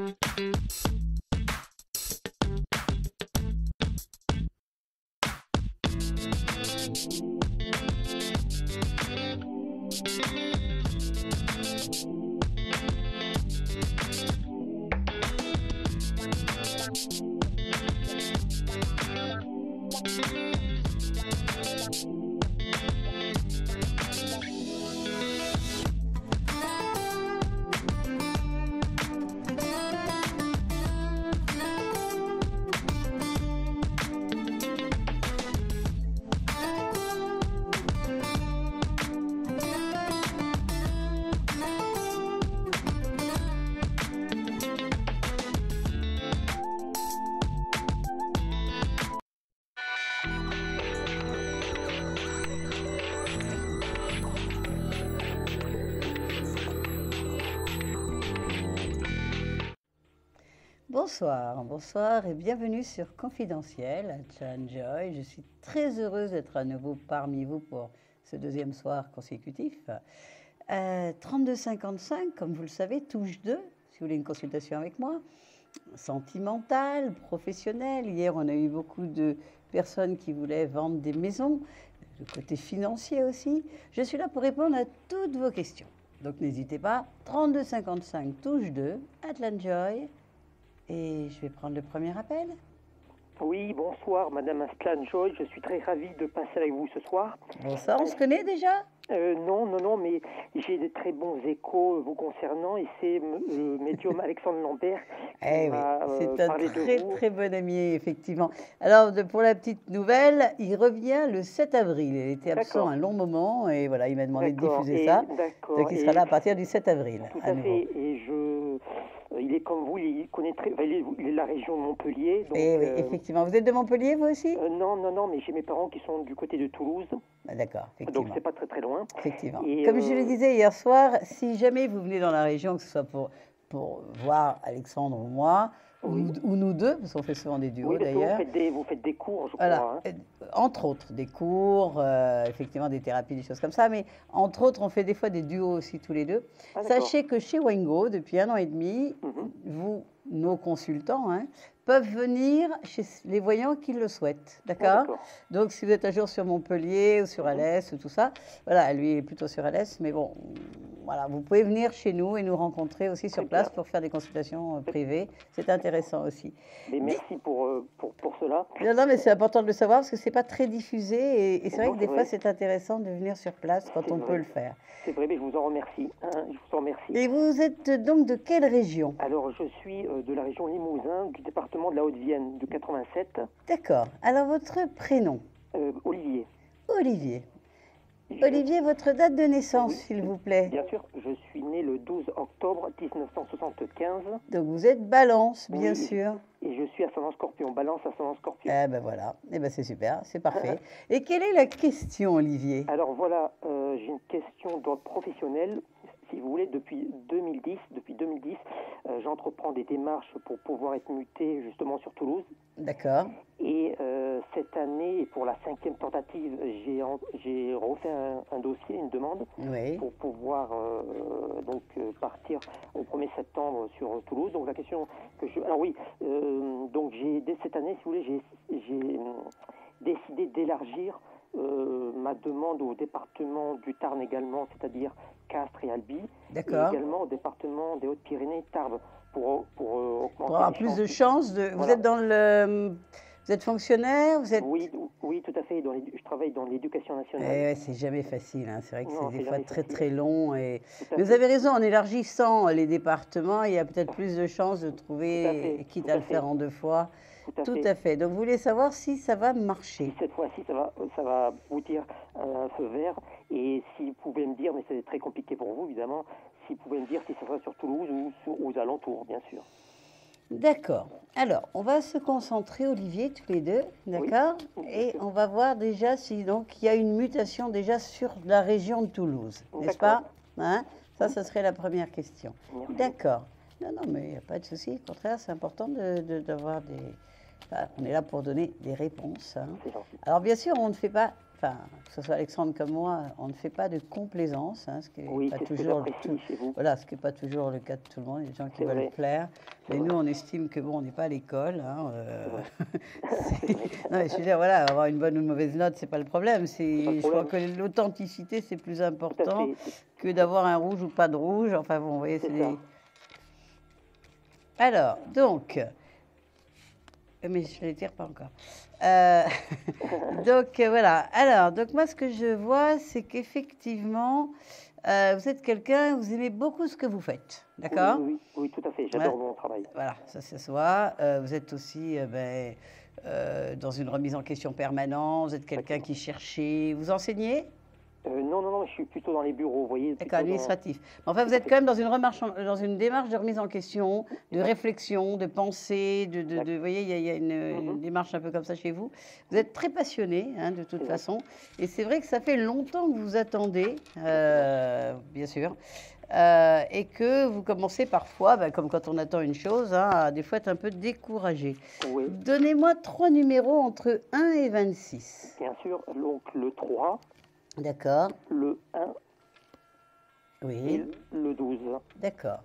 Bonsoir, bonsoir et bienvenue sur Confidentiel, Chan Joy. Je suis très heureuse d'être à nouveau parmi vous pour ce deuxième soir consécutif. 32,55, comme vous le savez, touche 2, si vous voulez une consultation avec moi. Sentimentale, professionnelle. Hier, on a eu beaucoup de personnes qui voulaient vendre des maisons, le côté financier aussi. Je suis là pour répondre à toutes vos questions. Donc n'hésitez pas, 32,55, touche 2, Atlan Joy. Et je vais prendre le premier appel. Oui, bonsoir, Madame Aslan Joy. Je suis très ravie de passer avec vous ce soir. Bonsoir, on se connaît déjà? Non, mais j'ai de très bons échos vous concernant et c'est le médium Alexandre Lambert qui m'a c'est un parlé très de vous. très bon ami, effectivement. Alors, pour la petite nouvelle, il revient le 7 avril. Il était absent un long moment et voilà, il m'a demandé de diffuser ça. Donc, il sera là à partir du 7 avril. Tout à fait. Et il est comme vous, il connaît il est de la région de Montpellier. Donc, oui, effectivement. Vous êtes de Montpellier, vous aussi? Non, mais j'ai mes parents qui sont du côté de Toulouse. D'accord, effectivement. Donc, c'est pas très très loin. Effectivement. Et, comme je le disais hier soir, si jamais vous venez dans la région, que ce soit pour voir Alexandre ou moi, oui. ou nous deux, parce qu'on fait souvent des duos d'ailleurs. Vous faites des cours, je voilà. crois. Hein. Entre autres, des cours, effectivement des thérapies, des choses comme ça, mais entre autres, on fait des fois des duos aussi tous les deux. Sachez que chez Wengo, depuis 1 an et demi, nos consultants, peuvent venir chez les voyants qui le souhaitent, d'accord? Donc, si vous êtes un jour sur Montpellier ou sur Alès ou tout ça, voilà, lui est plutôt sur Alès, mais bon, voilà, vous pouvez venir chez nous et nous rencontrer aussi sur place pour faire des consultations privées. C'est intéressant aussi. Mais merci pour cela. Non, mais c'est important de le savoir parce que c'est pas très diffusé et c'est vrai que des fois c'est intéressant de venir sur place quand on peut le faire. C'est vrai, mais je vous en remercie. Je vous en remercie. Et vous êtes donc de quelle région? Alors, je suis de la région Limousin, du département de la Haute-Vienne, du 87. D'accord. Alors, votre prénom? Olivier. Olivier. Olivier, votre date de naissance, s'il vous plaît? Bien sûr, je suis né le 12 octobre 1975. Donc, vous êtes Balance, bien sûr. Et je suis ascendant Scorpion, Balance, ascendant Scorpion. Eh ben voilà, eh ben c'est super, c'est parfait. Et quelle est la question, Olivier? Alors voilà, j'ai une question d'ordre professionnel. Si vous voulez, depuis 2010, j'entreprends des démarches pour pouvoir être muté justement sur Toulouse. D'accord. Et cette année, et pour la 5e tentative, j'ai refait un dossier, une demande, pour pouvoir partir au 1er septembre sur Toulouse. Donc la question que je... Alors oui, donc dès cette année, si vous voulez, j'ai décidé d'élargir ma demande au département du Tarn également, c'est-à-dire Castres et Albi, et également au département des Hautes-Pyrénées, Tarbes, pour augmenter pour avoir plus de chances de... Voilà. Vous êtes dans le... Vous êtes fonctionnaire, vous êtes... Oui, tout à fait. Je travaille dans l'éducation nationale. C'est jamais facile. C'est vrai que c'est des fois très long. Mais vous avez raison, en élargissant les départements, il y a peut-être plus de chances de trouver, quitte à le faire en 2 fois. Tout à fait. Donc, vous voulez savoir si ça va marcher? Cette fois-ci, ça va aboutir un feu vert. Et si vous pouvez me dire, mais c'est très compliqué pour vous, évidemment, si vous pouvez me dire si ça sera sur Toulouse ou aux alentours, bien sûr. D'accord. Alors, on va se concentrer, Olivier, tous les deux, d'accord? Et on va voir déjà si donc il y a une mutation déjà sur la région de Toulouse, n'est-ce pas? Ça serait la première question. D'accord. Non, mais il n'y a pas de souci. Au contraire, c'est important d'avoir des... Enfin, on est là pour donner des réponses. Alors, bien sûr, on ne fait pas... Enfin, que ce soit Alexandre comme moi, on ne fait pas de complaisance, ce qui n'est pas toujours le cas de tout le monde. Il y a des gens qui veulent plaire. Mais nous, on estime que bon, on n'est pas à l'école. Hein, non, je veux dire, voilà, avoir une bonne ou une mauvaise note, c'est pas le problème. Je crois que l'authenticité, c'est plus important que d'avoir un rouge ou pas de rouge. Enfin bon, vous voyez, c'est des... Alors, donc, mais je ne les tire pas encore. Donc, voilà. Alors, donc moi, ce que je vois, c'est qu'effectivement, vous êtes quelqu'un, vous aimez beaucoup ce que vous faites, d'accord? Oui, tout à fait. J'adore mon travail. Voilà, ça se voit. Vous êtes aussi dans une remise en question permanente. Vous êtes quelqu'un qui cherchait. Vous enseignez? Non, je suis plutôt dans les bureaux, vous voyez. D'accord, administratif. Enfin, vous êtes quand même dans une démarche de remise en question, de réflexion, de pensée, vous voyez, il y a une démarche un peu comme ça chez vous. Vous êtes très passionné, hein, de toute façon. Et c'est vrai que ça fait longtemps que vous attendez, bien sûr, et que vous commencez parfois, comme quand on attend une chose, hein, à des fois être un peu découragé. Oui. Donnez-moi 3 numéros entre 1 et 26. Bien sûr, donc le 3. D'accord. Le 1. Oui. Et le 12. D'accord.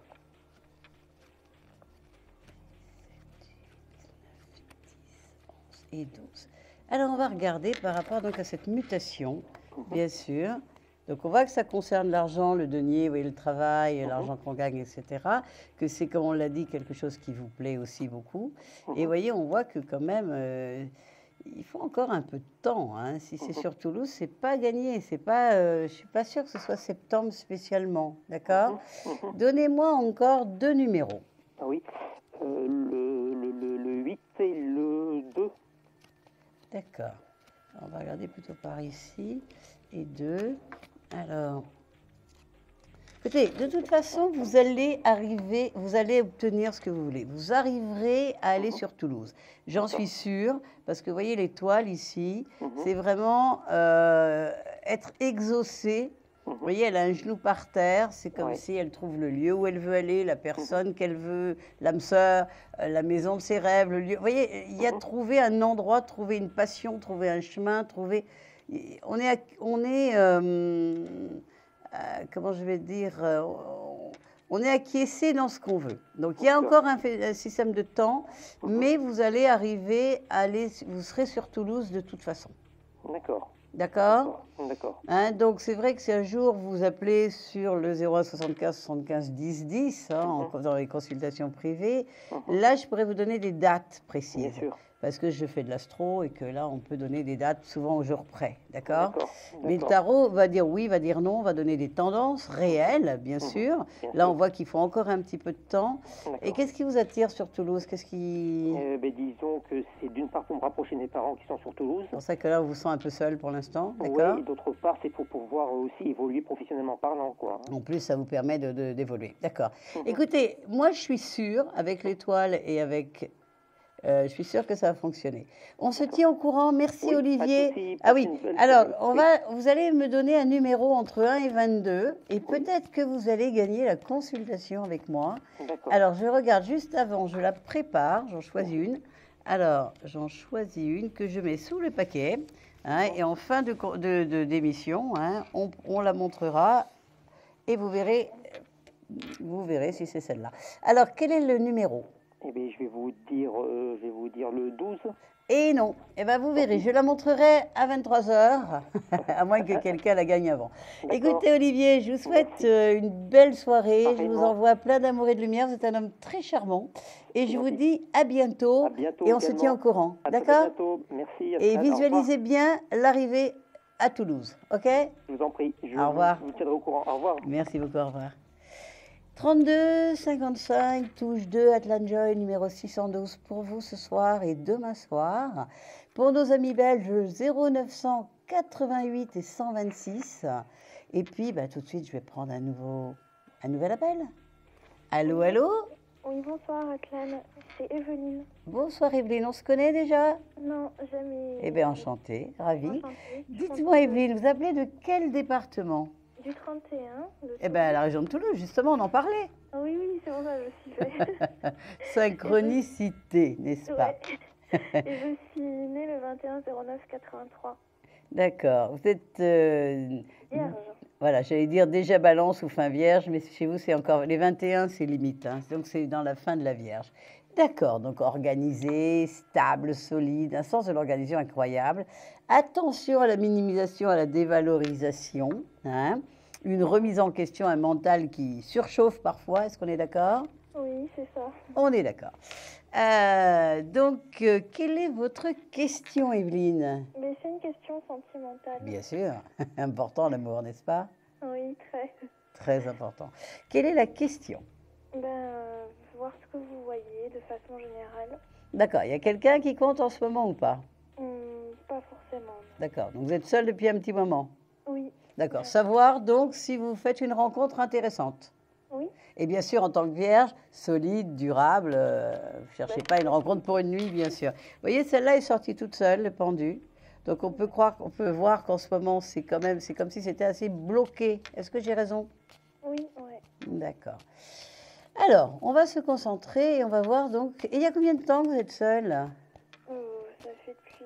7, 10, 11 et 12. Alors, on va regarder par rapport donc à cette mutation, bien sûr. Donc, on voit que ça concerne l'argent, le denier, vous voyez, le travail, l'argent qu'on gagne, etc. Que c'est, comme on l'a dit, quelque chose qui vous plaît aussi beaucoup. Et vous voyez, on voit que quand même... il faut encore un peu de temps. Hein. Si c'est sur Toulouse, c'est pas gagné. C'est pas, je suis pas sûre que ce soit septembre spécialement. D'accord. Donnez-moi encore 2 numéros. Ah oui. Le 8 et le 2. D'accord. On va regarder plutôt par ici. Et 2. Alors... Écoutez, de toute façon, vous allez obtenir ce que vous voulez. Vous arriverez à aller sur Toulouse. J'en suis sûre, parce que vous voyez l'étoile ici, c'est vraiment être exaucé. Vous voyez, elle a un genou par terre, c'est comme si elle trouve le lieu où elle veut aller, la personne qu'elle veut, l'âme sœur, la maison de ses rêves, le lieu. Vous voyez, il y a trouver un endroit, trouver une passion, trouver un chemin, trouver... comment je vais dire, on est acquiescé dans ce qu'on veut. Donc, il y a encore un système de temps, mais vous allez arriver vous serez sur Toulouse de toute façon. D'accord. D'accord. D'accord. Hein, donc, c'est vrai que si un jour vous appelez sur le 01 75 75 10 10, dans les consultations privées, là, je pourrais vous donner des dates précises. Bien sûr. Parce que je fais de l'astro et que là, on peut donner des dates souvent au jour près, d'accord? Mais le tarot va dire oui, va dire non, va donner des tendances réelles, bien sûr. Là, on voit qu'il faut encore un petit peu de temps. Et qu'est-ce qui vous attire sur Toulouse? Disons que c'est d'une part pour me rapprocher de mes parents qui sont sur Toulouse. C'est pour ça que là, on vous sent un peu seul pour l'instant, d'accord? Oui, et d'autre part, c'est pour pouvoir aussi évoluer professionnellement parlant, quoi. En plus, ça vous permet d'évoluer, d'accord. Écoutez, moi, je suis sûre, avec l'étoile et avec... je suis sûre que ça va fonctionner. On se tient au courant. Merci, Olivier. Ah oui, alors, vous allez me donner un numéro entre 1 et 22 et peut-être que vous allez gagner la consultation avec moi. Alors, je regarde juste avant, je la prépare, j'en choisis une. Alors, j'en choisis une que je mets sous le paquet. Hein, et en fin d'émission, hein, on la montrera et vous verrez si c'est celle-là. Alors, quel est le numéro ? Eh bien, je vais vous dire le 12. Et non. Eh bien, vous verrez, je la montrerai à 23h, à moins que quelqu'un la gagne avant. Écoutez, Olivier, je vous souhaite une belle soirée. Je vous envoie plein d'amour et de lumière. Vous êtes un homme très charmant. Et je vous dis à bientôt. Et on se tient au courant. D'accord ? À bientôt. Merci. Et visualisez bien l'arrivée à Toulouse. OK ? Je vous en prie. Au revoir. Je vous tiendrai au courant. Au revoir. Merci beaucoup. Au revoir. 32 55 touche 2 Atlanjoy numéro 612 pour vous ce soir et demain soir. Pour nos amis belges 0900 88 et 126. Et puis tout de suite je vais prendre un nouvel appel. Allô, allô? Oui, bonsoir Atlan, c'est Evelyne. Bonsoir Evelyne, on se connaît déjà? Non, jamais. Eh bien enchantée, ravie. Dites-moi Evelyne, vous appelez de quel département? Du 31. Eh bien, la région de Toulouse, justement, on en parlait. Oui, c'est bon, ça, je suis fait. Synchronicité, n'est-ce pas? Et je suis née le 21 09 83. D'accord. Vous êtes... Vierge. Voilà, j'allais dire déjà Balance ou fin Vierge, mais chez vous, c'est encore... Les 21, c'est limite, hein, donc c'est dans la fin de la Vierge. D'accord, donc organisé, stable, solide, un sens de l'organisation incroyable. Attention à la minimisation, à la dévalorisation, hein, une remise en question, un mental qui surchauffe parfois, est-ce qu'on est d'accord? Oui, c'est ça. On est d'accord. Quelle est votre question, Evelyne? Mais c'est une question sentimentale. Bien sûr, important l'amour, n'est-ce pas? Oui, très. Très important. Quelle est la question? Voir ce que vous voyez de façon générale. D'accord, il y a quelqu'un qui compte en ce moment ou pas? Pas forcément. D'accord, donc vous êtes seul depuis un petit moment? Oui. D'accord, savoir donc si vous faites une rencontre intéressante. Oui. Et bien sûr, en tant que vierge, solide, durable, cherchez pas une rencontre pour une nuit, bien sûr. Vous voyez, celle-là est sortie toute seule, le pendu. Donc on peut voir qu'en ce moment, c'est comme si c'était assez bloqué. Est-ce que j'ai raison? Oui, oui. D'accord. Alors, on va se concentrer et on va voir donc... Et il y a combien de temps que vous êtes seule? Ça fait depuis...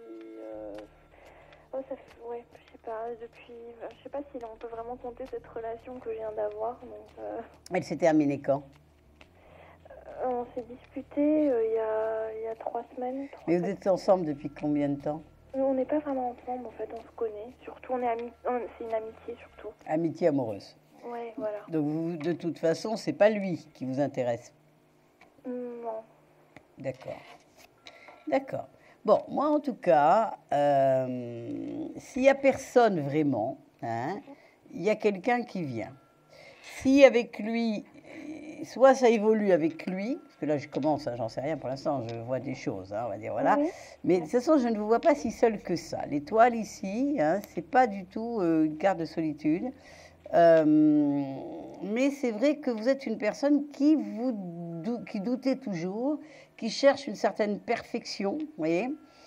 Ouais, je sais pas, depuis... Je sais pas si on peut vraiment compter cette relation que je viens d'avoir, donc... Elle s'est terminée quand? On s'est disputé il y a 3 semaines. Mais vous êtes ensemble depuis combien de temps? On n'est pas vraiment ensemble, en fait, on se connaît. Surtout, c'est une amitié, surtout. Amitié amoureuse. Ouais, voilà. Donc, vous, de toute façon, c'est pas lui qui vous intéresse? Non. D'accord. D'accord. Bon, moi, en tout cas, s'il n'y a personne vraiment, hein, il y a quelqu'un qui vient. Si avec lui, soit ça évolue avec lui, parce que là, je commence, hein, j'en sais rien pour l'instant, je vois des choses, hein, on va dire, voilà. Oui. Mais de toute façon, je ne vous vois pas si seul que ça. L'étoile ici, hein, c'est pas du tout une carte de solitude. Mais c'est vrai que vous êtes une personne qui doutez toujours, qui cherche une certaine perfection, vous voyez,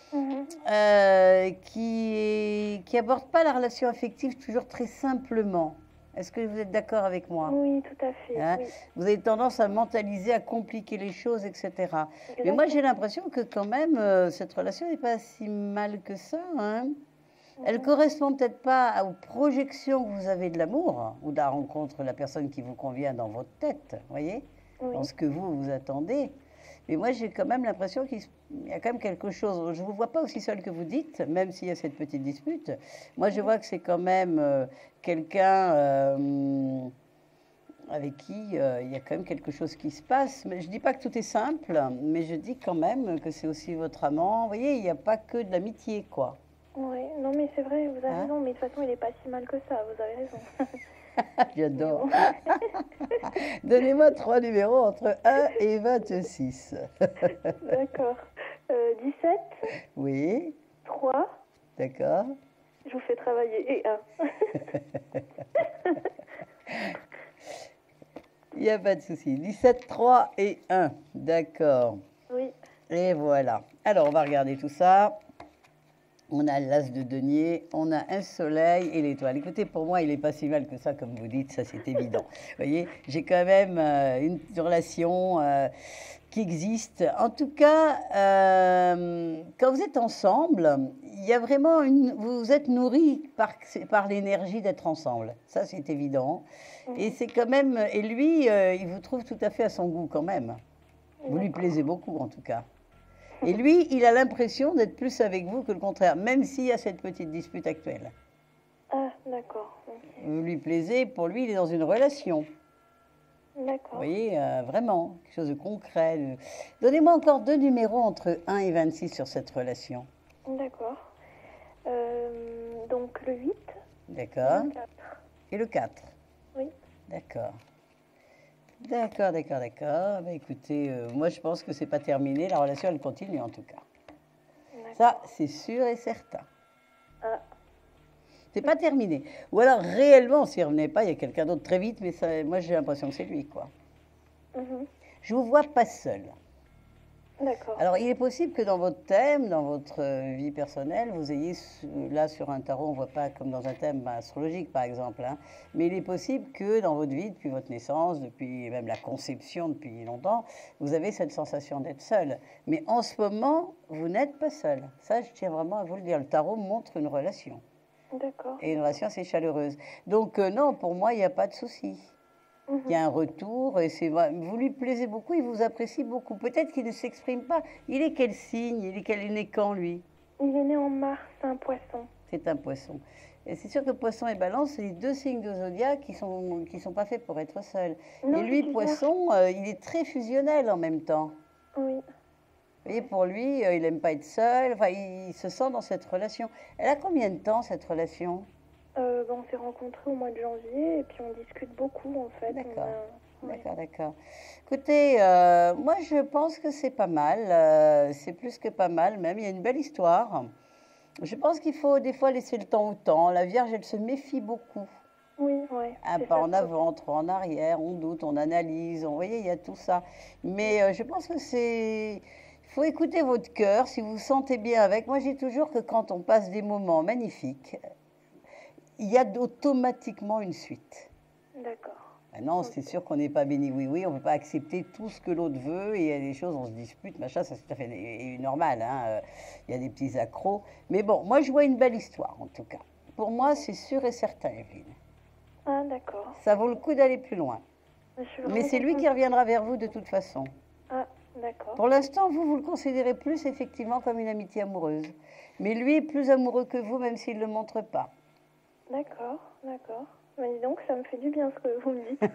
qui aborde pas la relation affective toujours très simplement. Est-ce que vous êtes d'accord avec moi? Oui, tout à fait. Hein, oui. Vous avez tendance à mentaliser, à compliquer les choses, etc. Mais moi, j'ai l'impression que quand même, cette relation n'est pas si mal que ça. Hein. Elle correspond peut-être pas aux projections que vous avez de l'amour ou de la rencontre de la personne qui vous convient dans votre tête, vous voyez, dans ce que vous attendez. Mais moi, j'ai quand même l'impression qu'il y a quand même quelque chose. Je ne vous vois pas aussi seul que vous dites, même s'il y a cette petite dispute. Moi, je vois que c'est quand même quelqu'un avec qui il y a quand même quelque chose qui se passe. Mais je ne dis pas que tout est simple, mais je dis quand même que c'est aussi votre amant. Vous voyez, il n'y a pas que de l'amitié, quoi. Oui, non, mais c'est vrai, vous avez raison. Mais de toute façon, il n'est pas si mal que ça, vous avez raison. J'adore. Donnez-moi 3 numéros entre 1 et 26. D'accord. 17. Oui. 3. D'accord. Je vous fais travailler. Et 1. Il n'y a pas de souci. 17, 3 et 1. D'accord. Oui. Et voilà. Alors, on va regarder tout ça. On a l'as de denier, on a un soleil et l'étoile. Écoutez, pour moi, il n'est pas si mal que ça, comme vous dites, ça c'est évident. Vous voyez, j'ai quand même une relation qui existe. En tout cas, quand vous êtes ensemble, il y a vraiment vous êtes nourris par l'énergie d'être ensemble. Ça, c'est évident. Et c'est quand même... Et lui, il vous trouve tout à fait à son goût quand même. Vous lui plaisez beaucoup, en tout cas. Et lui, il a l'impression d'être plus avec vous que le contraire, même s'il y a cette petite dispute actuelle. Ah, d'accord. Okay. Vous lui plaisez, pour lui, il est dans une relation. D'accord. Vous voyez, vraiment, quelque chose de concret. Donnez-moi encore 2 numéros entre 1 et 26 sur cette relation. D'accord. Donc le 8. D'accord. Et le 4. Et le 4. Oui. D'accord. D'accord. Bah, écoutez, moi je pense que c'est pas terminé. La relation, elle continue en tout cas. Ça, c'est sûr et certain. Ah. C'est pas terminé. Ou alors réellement, s'il revenait pas, il y a quelqu'un d'autre très vite, mais ça, moi j'ai l'impression que c'est lui, quoi. Je vous vois pas seul. D'accord. Alors, il est possible que dans votre thème, dans votre vie personnelle, vous ayez, là sur un tarot, on ne voit pas comme dans un thème astrologique par exemple, hein, mais il est possible que dans votre vie, depuis votre naissance, depuis même la conception, depuis longtemps, vous avez cette sensation d'être seul. Mais en ce moment, vous n'êtes pas seul. Ça, je tiens vraiment à vous le dire. Le tarot montre une relation. D'accord. Et une relation assez chaleureuse. Donc, non, pour moi, il n'y a pas de souci. Il y a un retour, et c'est vrai. Vous lui plaisez beaucoup, il vous apprécie beaucoup. Peut-être qu'il ne s'exprime pas. Il est quel signe? Il est né quand, lui? Il est né en mars, c'est un poisson. C'est un poisson. Et c'est sûr que poisson et balance, c'est les deux signes de zodiaque qui sont pas faits pour être seuls. Non, et lui, poisson, il est très fusionnel en même temps. Oui. Vous voyez, pour lui, il n'aime pas être seul. Enfin, il se sent dans cette relation. Elle a combien de temps, cette relation? On s'est rencontrés au mois de janvier et puis on discute beaucoup, en fait. D'accord. Ouais. D'accord. Écoutez, moi, je pense que c'est pas mal. C'est plus que pas mal, même. Il y a une belle histoire. Je pense qu'il faut des fois laisser le temps au temps. La Vierge, elle se méfie beaucoup. Oui, oui. Un pas en avant, trop en arrière, on doute, on analyse. Vous voyez, il y a tout ça. Mais je pense que c'est... Il faut écouter votre cœur, si vous vous sentez bien avec. Moi, je dis toujours que quand on passe des moments magnifiques, il y a automatiquement une suite. D'accord. Non, c'est sûr qu'on n'est pas béni, oui, on ne peut pas accepter tout ce que l'autre veut, et il y a des choses, on se dispute, machin, ça c'est tout à fait normal, hein. Il y a des petits accros. Mais bon, moi je vois une belle histoire, en tout cas. Pour moi, c'est sûr et certain, Evelyne. Ah, d'accord. Ça vaut le coup d'aller plus loin. Mais c'est lui qui reviendra vers vous de toute façon. Ah, d'accord. Pour l'instant, vous le considérez plus effectivement comme une amitié amoureuse. Mais lui est plus amoureux que vous, même s'il ne le montre pas. D'accord. Mais dis donc, ça me fait du bien ce que vous me dites.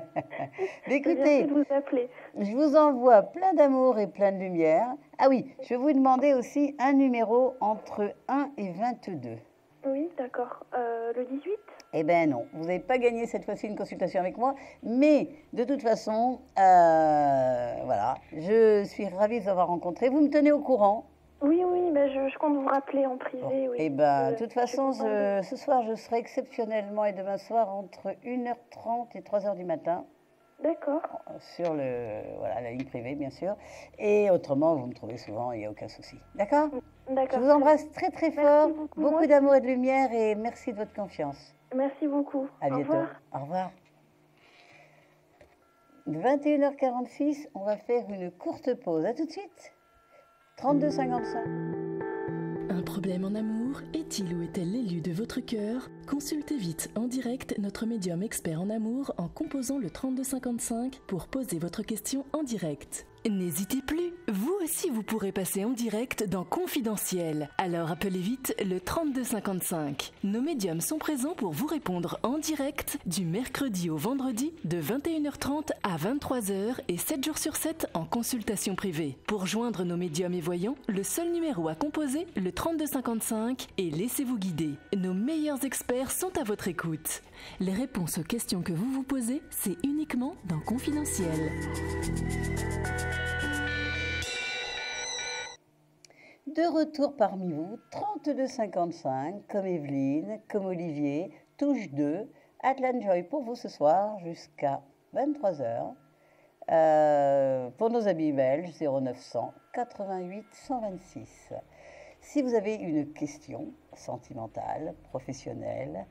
Écoutez, de vous appeler. Je vous envoie plein d'amour et plein de lumière. Ah oui, je vais vous demander aussi un numéro entre 1 et 22. Oui, d'accord. Le 18 ? Eh bien non, vous n'avez pas gagné cette fois-ci une consultation avec moi, mais de toute façon, voilà, je suis ravie de vous avoir rencontré. Vous me tenez au courant? Oui, ben je compte vous rappeler en privé. Bon. Oui. Eh bien, de toute façon, ce soir, je serai exceptionnellement et demain soir entre 1h30 et 3h du matin. D'accord. Sur la ligne privée, bien sûr. Et autrement, vous me trouvez souvent, il n'y a aucun souci. D'accord? D'accord. Je vous embrasse très très fort. Beaucoup d'amour et de lumière et merci de votre confiance. Merci beaucoup. À bientôt. Au revoir. 21h46, on va faire une courte pause. À tout de suite. 32,55. Un problème en amour? Est-il ou est-elle l'élu de votre cœur? Consultez vite en direct notre médium expert en amour en composant le 3255 pour poser votre question en direct. N'hésitez plus, vous aussi vous pourrez passer en direct dans Confidentiel. Alors appelez vite le 3255. Nos médiums sont présents pour vous répondre en direct du mercredi au vendredi de 21h30 à 23h et 7 jours sur 7 en consultation privée. Pour joindre nos médiums et voyants, le seul numéro à composer, le 3255 et laissez-vous guider. Nos meilleurs experts sont à votre écoute. Les réponses aux questions que vous vous posez, c'est uniquement dans Confidentiel. De retour parmi vous, 32,55, comme Evelyne, comme Olivier, touche 2, Atlan Joy pour vous ce soir jusqu'à 23h. Pour nos amis belges, 0900 88 126. Si vous avez une question sentimentale, professionnelle,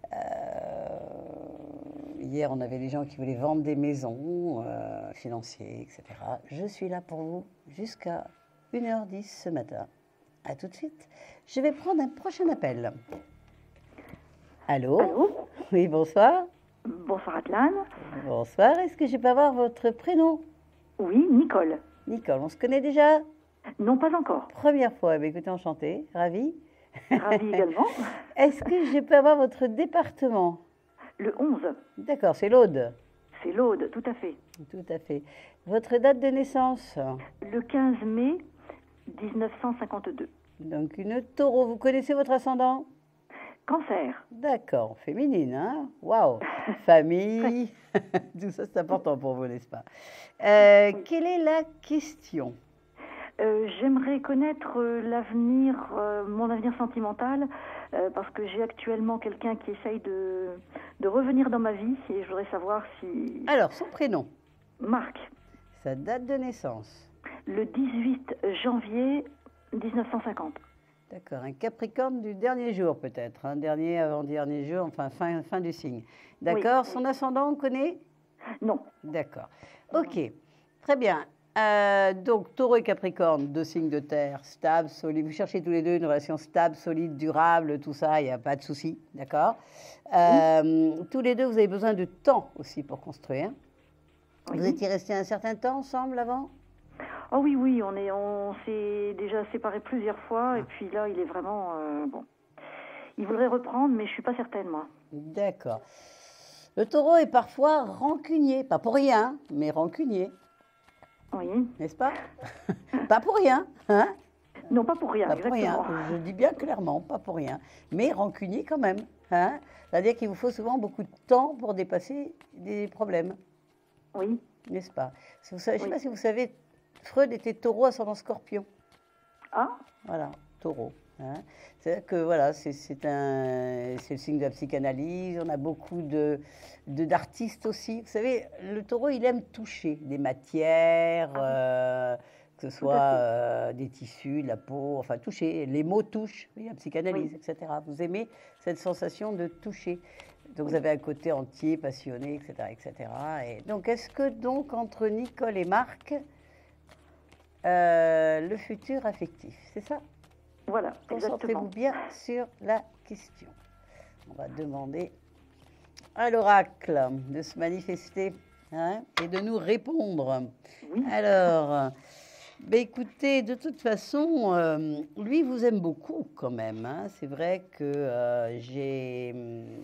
hier on avait des gens qui voulaient vendre des maisons, financiers, etc. Je suis là pour vous jusqu'à 1h10 ce matin. À tout de suite. Je vais prendre un prochain appel. Allô? Allô? Oui, bonsoir. Bonsoir Atlan. Bonsoir. Est-ce que je peux avoir votre prénom? Oui, Nicole. Nicole, on se connaît déjà? Non, pas encore. Première fois. Écoutez, enchantée. Ravie. Ravie également. Est-ce que je peux avoir votre département? Le 11. D'accord, c'est l'Aude. C'est l'Aude, tout à fait. Tout à fait. Votre date de naissance? Le 15 mai 1952. Donc une taureau. Vous connaissez votre ascendant? Cancer. D'accord, féminine, hein? Waouh! Famille, tout ça c'est important pour vous, n'est-ce pas? Quelle est la question? J'aimerais connaître l'avenir, mon avenir sentimental, parce que j'ai actuellement quelqu'un qui essaye de revenir dans ma vie et je voudrais savoir si... Alors, son prénom? Marc. Sa date de naissance? Le 18 janvier 1950. D'accord, un Capricorne du dernier jour peut-être, un dernier avant-dernier jour, enfin fin du signe. D'accord, oui. Son ascendant, on connaît? Non. D'accord, ok, très bien. Donc, Taureau et Capricorne, 2 signes de terre, stable, solide. Vous cherchez tous les deux une relation stable, solide, durable, tout ça, il n'y a pas de souci, d'accord? Tous les deux, vous avez besoin de temps aussi pour construire. Oui. Vous étiez restés un certain temps ensemble avant? Oh oui, oui, on s'est déjà séparés plusieurs fois, et puis là, il est vraiment... bon. Il voudrait reprendre, mais je ne suis pas certaine, moi. D'accord. Le Taureau est parfois rancunier, pas pour rien, mais rancunier. Oui. N'est-ce pas? Pas pour rien, hein? Non, pas pour rien, pas pour exactement. Rien. Je dis bien clairement, pas pour rien. Mais rancunier quand même, hein? C'est-à-dire qu'il vous faut souvent beaucoup de temps pour dépasser des problèmes. Oui. N'est-ce pas? Je ne sais pas si vous savez, Freud était Taureau ascendant Scorpion. Ah. Voilà, Taureau. Hein. C'est-à-dire que voilà, c'est le signe de la psychanalyse. On a beaucoup d'artistes aussi. Vous savez, le Taureau, il aime toucher des matières, que ce soit des tissus, de la peau, enfin toucher. Les mots touchent, oui, la psychanalyse, etc. Vous aimez cette sensation de toucher. Donc vous avez un côté entier, passionné, etc., etc. Et donc, est-ce que donc entre Nicole et Marc, le futur affectif, c'est ça? Voilà, concentrez-vous bien sur la question. On va demander à l'oracle de se manifester, hein, et de nous répondre. Oui. Alors, ben écoutez, de toute façon, lui vous aime beaucoup quand même. Hein. C'est vrai que j'ai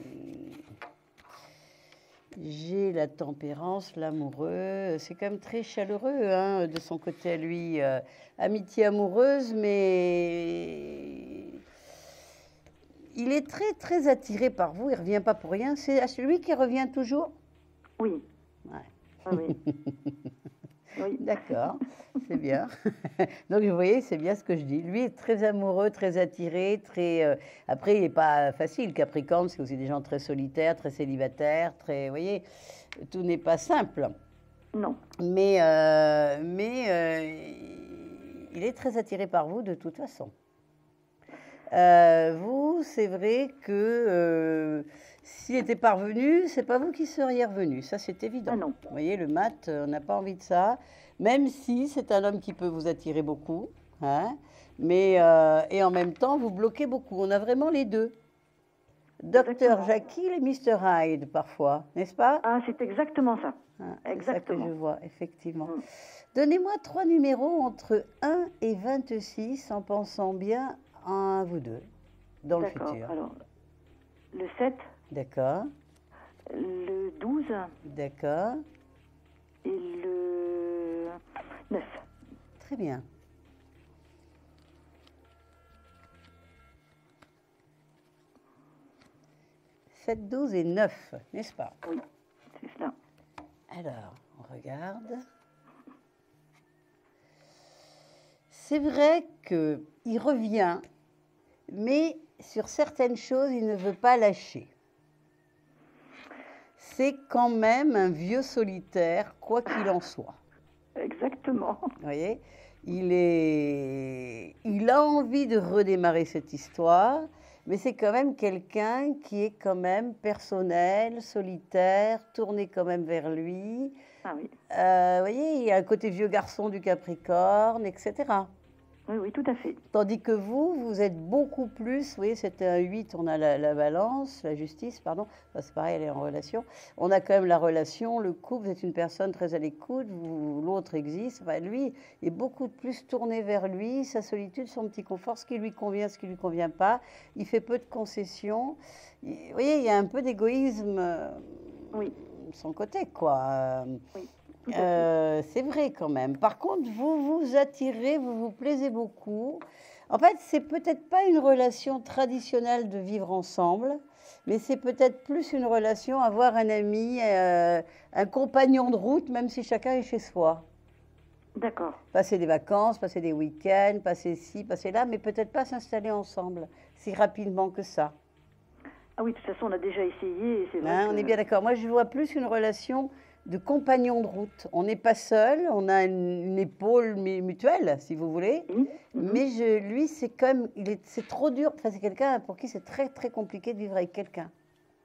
la tempérance, l'amoureux. C'est quand même très chaleureux, hein, de son côté à lui. Amitié amoureuse, mais il est très, très attiré par vous. Il ne revient pas pour rien. C'est à celui qui revient toujours? Oui. Ouais. Ah, oui. Oui. D'accord, c'est bien. Donc, vous voyez, c'est bien ce que je dis. Lui est très amoureux, très attiré, très... Après, il n'est pas facile. Capricorne, c'est aussi des gens très solitaires, très célibataires, très... Vous voyez, tout n'est pas simple. Non. Mais il est très attiré par vous de toute façon. Vous, c'est vrai que s'il était parvenu, c'est pas vous qui seriez revenu. Ça, c'est évident. Ah non. Vous voyez, le mat, on n'a pas envie de ça. Même si c'est un homme qui peut vous attirer beaucoup. Hein, mais, et en même temps, vous bloquez beaucoup. On a vraiment les deux. Dr Jekyll et Mr Hyde, parfois. N'est-ce pas? Ah, c'est exactement ça. Ah, exactement. C'est ça que je vois, effectivement. Donnez-moi 3 numéros entre 1 et 26 en pensant bien à vous deux, dans le futur. Alors, le 7. D'accord. Le 12. D'accord. Et le 9. Très bien. « 7, 12 et 9, n'est-ce pas? Oui, c'est cela. Alors, on regarde. C'est vrai qu'il revient, mais sur certaines choses, il ne veut pas lâcher. C'est quand même un vieux solitaire, quoi qu'il en soit. Exactement. Vous voyez, il a envie de redémarrer cette histoire, mais c'est quand même quelqu'un qui est quand même personnel, solitaire, tourné quand même vers lui. Ah oui. Vous voyez, il y a un côté vieux garçon du Capricorne, etc. Oui, oui, tout à fait. Tandis que vous êtes beaucoup plus, vous voyez, c'était un 8, on a la balance, la justice, pardon, enfin, c'est pareil, elle est en relation. On a quand même la relation, le couple, vous êtes une personne très à l'écoute, l'autre existe. Enfin, lui est beaucoup plus tourné vers lui, sa solitude, son petit confort, ce qui lui convient, ce qui ne lui convient pas. Il fait peu de concessions. Vous voyez, il y a un peu d'égoïsme oui. de son côté, quoi. Oui. C'est vrai quand même. Par contre, vous vous attirez, vous vous plaisez beaucoup. En fait, c'est peut-être pas une relation traditionnelle de vivre ensemble, mais c'est peut-être plus une relation avoir un ami, un compagnon de route, même si chacun est chez soi. D'accord. Passer des vacances, passer des week-ends, passer ci, passer là, mais peut-être pas s'installer ensemble si rapidement que ça. Ah oui, de toute façon, on a déjà essayé. Et c'est vrai On est bien d'accord. Moi, je vois plus une relation de compagnons de route. On n'est pas seul, on a une épaule mutuelle, si vous voulez. Mais lui, c'est quand même, c'est trop dur. Enfin, c'est quelqu'un pour qui c'est très, très compliqué de vivre avec quelqu'un.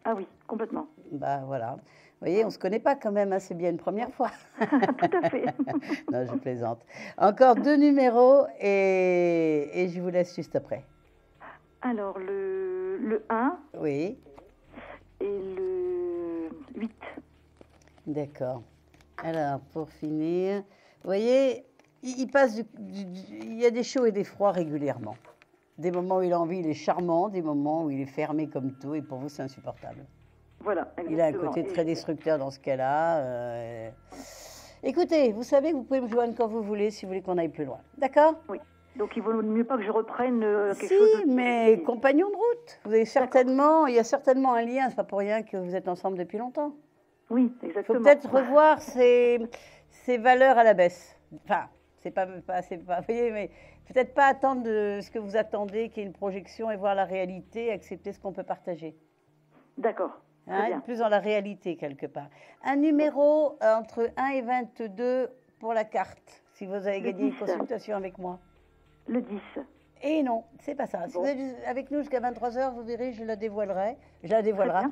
Ah oui, complètement. Bah voilà. Vous voyez, on ne se connaît pas quand même, hein, c'est bien une première fois. Tout à fait. Non, je plaisante. Encore 2 numéros et je vous laisse juste après. Alors, le 1. Oui. Et le 8. D'accord. Alors, pour finir, vous voyez, il passe il y a des chauds et des froids régulièrement. Des moments où il a envie, il est charmant, des moments où il est fermé comme tout, et pour vous, c'est insupportable. Voilà, exactement. Il a un côté très destructeur dans ce cas-là. Écoutez, vous savez que vous pouvez me joindre quand vous voulez, si vous voulez qu'on aille plus loin. D'accord? Oui. Donc, il vaut mieux pas que je reprenne quelque si, chose de... mais compagnon de route. Vous avez certainement, il y a certainement un lien. C'est pas pour rien que vous êtes ensemble depuis longtemps. Oui, exactement. Il faut peut-être revoir ses valeurs à la baisse. Enfin, c'est pas, vous voyez, mais peut-être pas attendre de ce que vous attendez, qu'il y ait une projection, et voir la réalité, accepter ce qu'on peut partager. D'accord. Hein, plus dans la réalité, quelque part. Un numéro entre 1 et 22 pour la carte, si vous avez gagné une consultation avec moi. Le 10. Et non, c'est pas ça. Bon. Si vous êtes avec nous jusqu'à 23h, vous verrez, je la dévoilerai. Je la dévoilerai.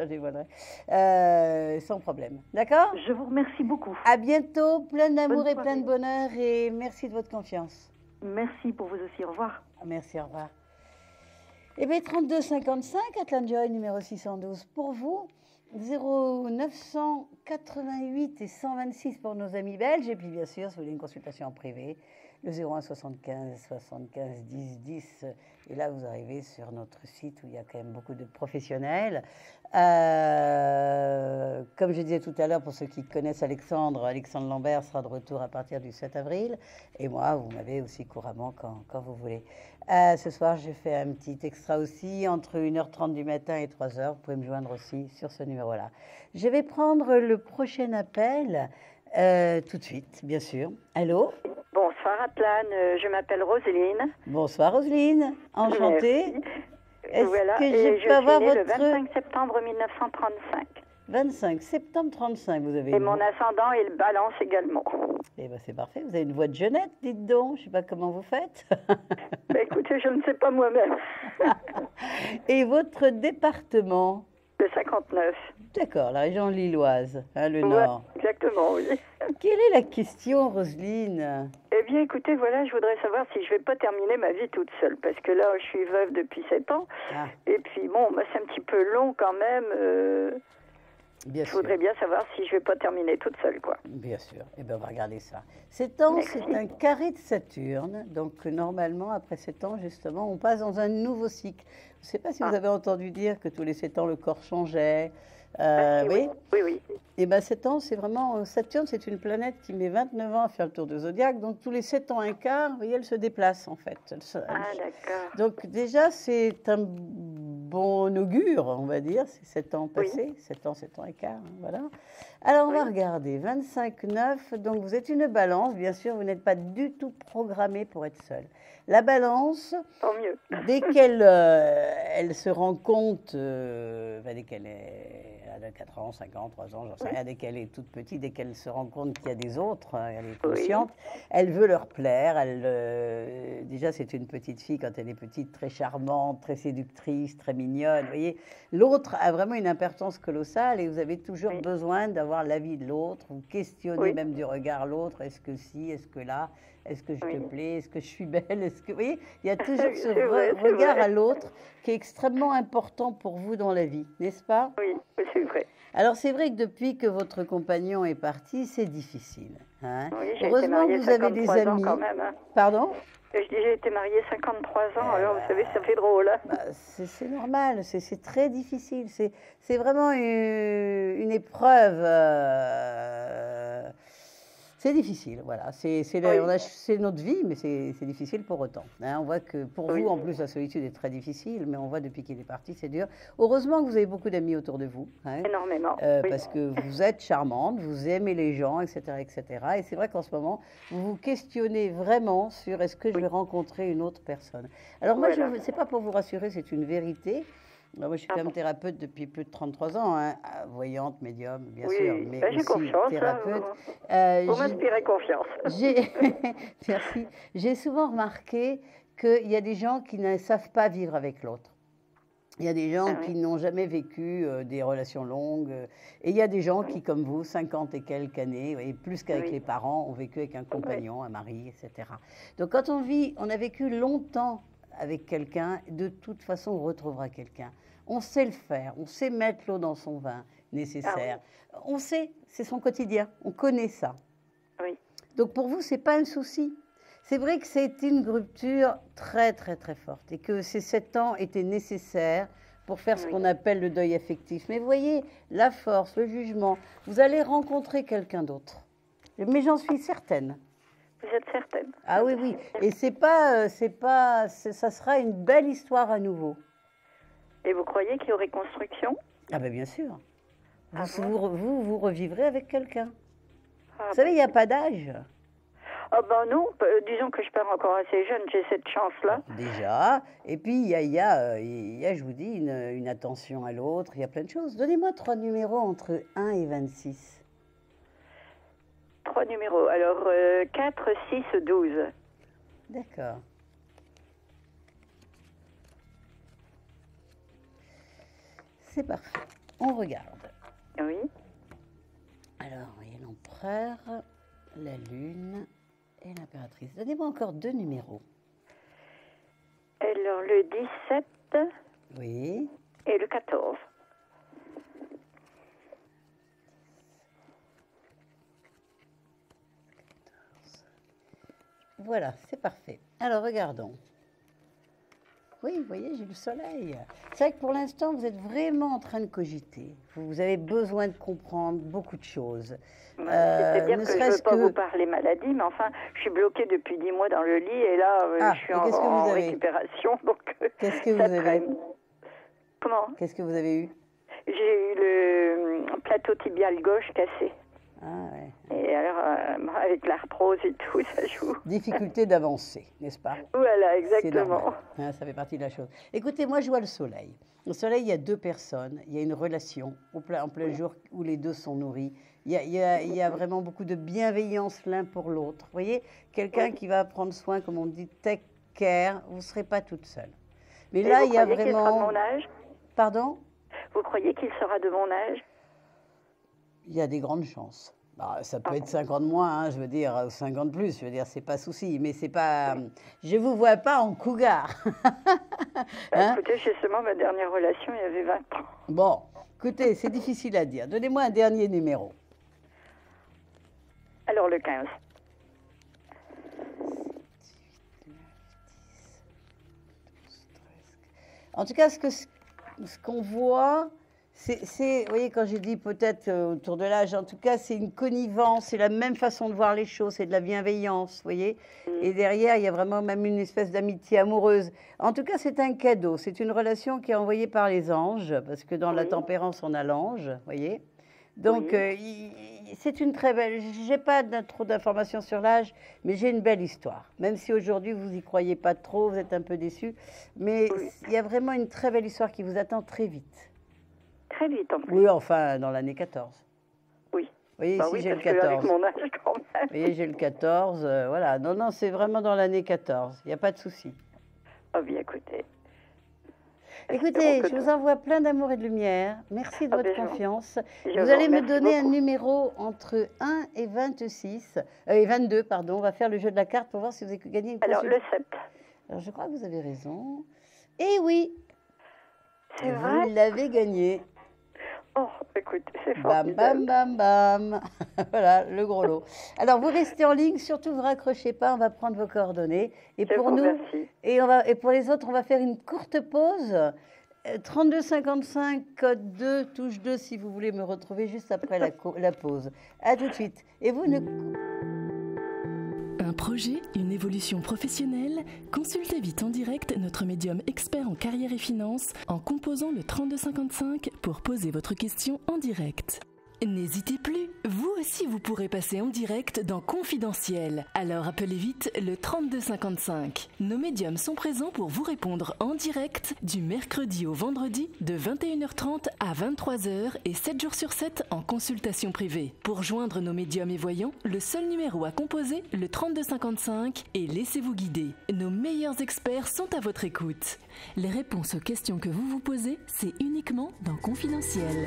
Sans problème. D'accord? Je vous remercie beaucoup. À bientôt, plein d'amour et plein de bonheur, et merci de votre confiance. Merci pour vous aussi. Au revoir. Merci, au revoir. Eh bien, 3255, Atlan Joy, numéro 612 pour vous. 0988 et 126 pour nos amis belges. Et puis, bien sûr, si vous voulez une consultation en privé, le 01 75 75 10 10. Et là, vous arrivez sur notre site où il y a quand même beaucoup de professionnels. Comme je disais tout à l'heure, pour ceux qui connaissent Alexandre Lambert sera de retour à partir du 7 avril. Et moi, vous m'avez aussi couramment quand vous voulez. Ce soir, j'ai fait un petit extra aussi, entre 1h30 du matin et 3h. Vous pouvez me joindre aussi sur ce numéro-là. Je vais prendre le prochain appel tout de suite, bien sûr. Allô? Bonsoir Atlan, je m'appelle Roselyne. Bonsoir Roselyne, enchantée. Est-ce voilà, que je peux avoir suis née votre... le 25 septembre 1935. 25 septembre 35, vous avez... Et mon ascendant est le balance également. Eh bien, c'est parfait. Vous avez une voix de jeunette, dites donc. Je ne sais pas comment vous faites. Écoutez, je ne sais pas moi-même. Et votre département? Le 59. D'accord, la région lilloise, hein, le Nord. Exactement, oui. Quelle est la question, Roselyne? Eh bien, écoutez, voilà, je voudrais savoir si je ne vais pas terminer ma vie toute seule. Parce que là, je suis veuve depuis 7 ans. Ah. Et puis, bon, c'est un petit peu long quand même. Je voudrais bien savoir si je ne vais pas terminer toute seule, quoi. Bien sûr. Eh bien, on va regarder ça. 7 ans, c'est un carré de Saturne. Donc, normalement, après 7 ans, justement, on passe dans un nouveau cycle. Je ne sais pas si vous avez entendu dire que tous les 7 ans, le corps changeait. Oui. Et bien, 7 ans, c'est vraiment... Saturne, c'est une planète qui met 29 ans à faire le tour du zodiaque. Donc, tous les 7 ans, un quart, vous voyez, elle se déplace, en fait. D'accord. Donc, déjà, c'est un bon augure, on va dire. C'est 7 ans passés. 7 ans et quart, hein, voilà. Alors, on va regarder. 25-9. Donc, vous êtes une balance. Bien sûr, vous n'êtes pas du tout programmée pour être seule. La balance, tant mieux. Dès qu'elle elle se rend compte, dès qu'elle a 4 ans, 5 ans, 3 ans, j'en sais rien, dès qu'elle est toute petite, dès qu'elle se rend compte qu'il y a des autres, elle est consciente, elle veut leur plaire. Déjà, c'est une petite fille, quand elle est petite, très charmante, très séductrice, très mignonne. Vous voyez, l'autre a vraiment une importance colossale et vous avez toujours besoin d'avoir l'avis de l'autre, vous questionnez même du regard l'autre, est-ce que si, est-ce que là, est-ce que je te plais, est-ce que je suis belle, est-ce que... Vous voyez, il y a toujours ce regard à l'autre qui est extrêmement important pour vous dans la vie, n'est-ce pas? Oui, c'est vrai. Alors, c'est vrai que depuis que votre compagnon est parti, c'est difficile. Hein? Oui, j'ai Heureusement été mariée que vous avez des amis. Quand même, hein. Pardon? Je dis, j'ai été mariée 53 ans, alors vous savez, ça fait drôle. Hein. C'est normal, c'est très difficile. C'est vraiment une épreuve... C'est difficile, voilà. C'est notre vie, mais c'est difficile pour autant. Hein, on voit que pour vous, en plus, la solitude est très difficile, mais on voit depuis qu'il est parti, c'est dur. Heureusement que vous avez beaucoup d'amis autour de vous. Hein, énormément. Parce que vous êtes charmante, vous aimez les gens, etc. etc. Et c'est vrai qu'en ce moment, vous vous questionnez vraiment sur est-ce que je vais rencontrer une autre personne. Alors moi, c'est pas pour vous rassurer, c'est une vérité. Moi, je suis quand même thérapeute depuis plus de 33 ans, hein, voyante, médium, bien sûr, mais aussi confiance, thérapeute. Vous m'inspirez confiance. Merci. J'ai souvent remarqué qu'il y a des gens qui ne savent pas vivre avec l'autre. Il y a des gens qui n'ont jamais vécu des relations longues. Et il y a des gens qui, comme vous, 50 et quelques années, et plus qu'avec les parents, ont vécu avec un compagnon, un mari, etc. Donc quand on a vécu longtemps avec quelqu'un, de toute façon, on retrouvera quelqu'un. On sait le faire, on sait mettre l'eau dans son vin nécessaire. On sait, c'est son quotidien, on connaît ça. Oui. Donc pour vous, ce n'est pas un souci. C'est vrai que c'est une rupture très, très, très forte et que ces 7 ans étaient nécessaires pour faire ce qu'on appelle le deuil affectif. Mais vous voyez, la force, le jugement, vous allez rencontrer quelqu'un d'autre. Mais j'en suis certaine. Vous êtes certaine? Ah oui, oui. Et ça sera une belle histoire à nouveau. Et vous croyez qu'il y aurait construction? Ah ben bien sûr. Vous revivrez avec quelqu'un. Vous savez, il n'y a pas d'âge. Ah ben non, disons que je pars encore assez jeune, j'ai cette chance-là. Déjà, et puis il y a, je vous dis, une attention à l'autre, il y a plein de choses. Donnez-moi 3 numéros entre 1 et 26. 3 numéros, alors 4, 6, 12. D'accord. C'est parfait. On regarde. Oui. Alors, il y a l'empereur, la lune... et l'impératrice. Donnez-moi encore 2 numéros. Alors, le 17. Oui. Et le 14. Voilà, c'est parfait. Alors, regardons. Oui, vous voyez, j'ai le soleil. C'est vrai que pour l'instant, vous êtes vraiment en train de cogiter. Vous avez besoin de comprendre beaucoup de choses. C'est-à-dire que je ne veux pas vous parler maladie, mais enfin, je suis bloquée depuis 10 mois dans le lit et là, je suis en récupération. Qu'est-ce que vous avez? Comment? Qu'est-ce que vous avez eu? J'ai eu le plateau tibial gauche cassé. Ah ouais. Et alors, avec l'arthrose et tout, ça joue. Difficulté d'avancer, n'est-ce pas? Voilà, exactement. Ça fait partie de la chose. Écoutez, moi, je vois le soleil. Au soleil, il y a 2 personnes, il y a une relation en plein jour où les 2 sont nourris. Il y a vraiment beaucoup de bienveillance l'un pour l'autre. Vous voyez, quelqu'un qui va prendre soin, comme on dit, take care, vous ne serez pas toute seule. Mais et là, il y a vraiment... Qu'il sera de mon âge? Pardon? Vous croyez qu'il sera de mon âge? Il y a des grandes chances. Bah, ça peut être 50 moins, hein, je veux dire, 50 plus, je veux dire, c'est pas souci, mais c'est pas... Je vous vois pas en cougar. Écoutez, justement, ma dernière relation, il y avait 20 ans. Bon, écoutez, c'est difficile à dire. Donnez-moi un dernier numéro. Alors, le 15. En tout cas, ce qu'on voit... vous voyez, quand j'ai dit peut-être autour de l'âge, en tout cas, c'est une connivence, c'est la même façon de voir les choses, c'est de la bienveillance, vous voyez. Et derrière, il y a vraiment même une espèce d'amitié amoureuse. En tout cas, c'est un cadeau, c'est une relation qui est envoyée par les anges, parce que dans la tempérance, on a l'ange, vous voyez. Donc, c'est une très belle... Je n'ai pas trop d'informations sur l'âge, mais j'ai une belle histoire. Même si aujourd'hui, vous n'y croyez pas trop, vous êtes un peu déçus. Mais il y a vraiment une très belle histoire qui vous attend très vite. Très vite, en plus. Oui, enfin, dans l'année 14. Oui. Vous voyez, ici, j'ai le 14. Avec mon âge, quand même. Vous voyez, j'ai le 14, voilà. Non, c'est vraiment dans l'année 14. Il n'y a pas de souci. Oh, bien, écoutez. Écoutez, je vous envoie plein d'amour et de lumière. Merci de votre confiance. Vous allez me donner un numéro entre 1 et 26, et 22, pardon. On va faire le jeu de la carte pour voir si vous avez gagné une Alors, le 7. Alors, je crois que vous avez raison. Et oui, c'est vrai. Vous l'avez gagné. Oh, écoute, c'est formidable. Bam, bam, bam, bam. Voilà, le gros lot. Alors, vous restez en ligne, surtout ne vous raccrochez pas, on va prendre vos coordonnées. Et pour nous, et pour les autres, on va faire une courte pause. 3255, code 2, touche 2, si vous voulez me retrouver juste après la pause. À tout de suite. Et vous ne... Un projet, une évolution professionnelle? Consultez vite en direct notre médium expert en carrière et finances en composant le 3255 pour poser votre question en direct. N'hésitez plus, vous aussi vous pourrez passer en direct dans Confidentiel. Alors appelez vite le 3255. Nos médiums sont présents pour vous répondre en direct du mercredi au vendredi de 21h30 à 23h et 7 jours sur 7 en consultation privée. Pour joindre nos médiums et voyants, le seul numéro à composer, le 3255, et laissez-vous guider. Nos meilleurs experts sont à votre écoute. Les réponses aux questions que vous vous posez, c'est uniquement dans Confidentiel.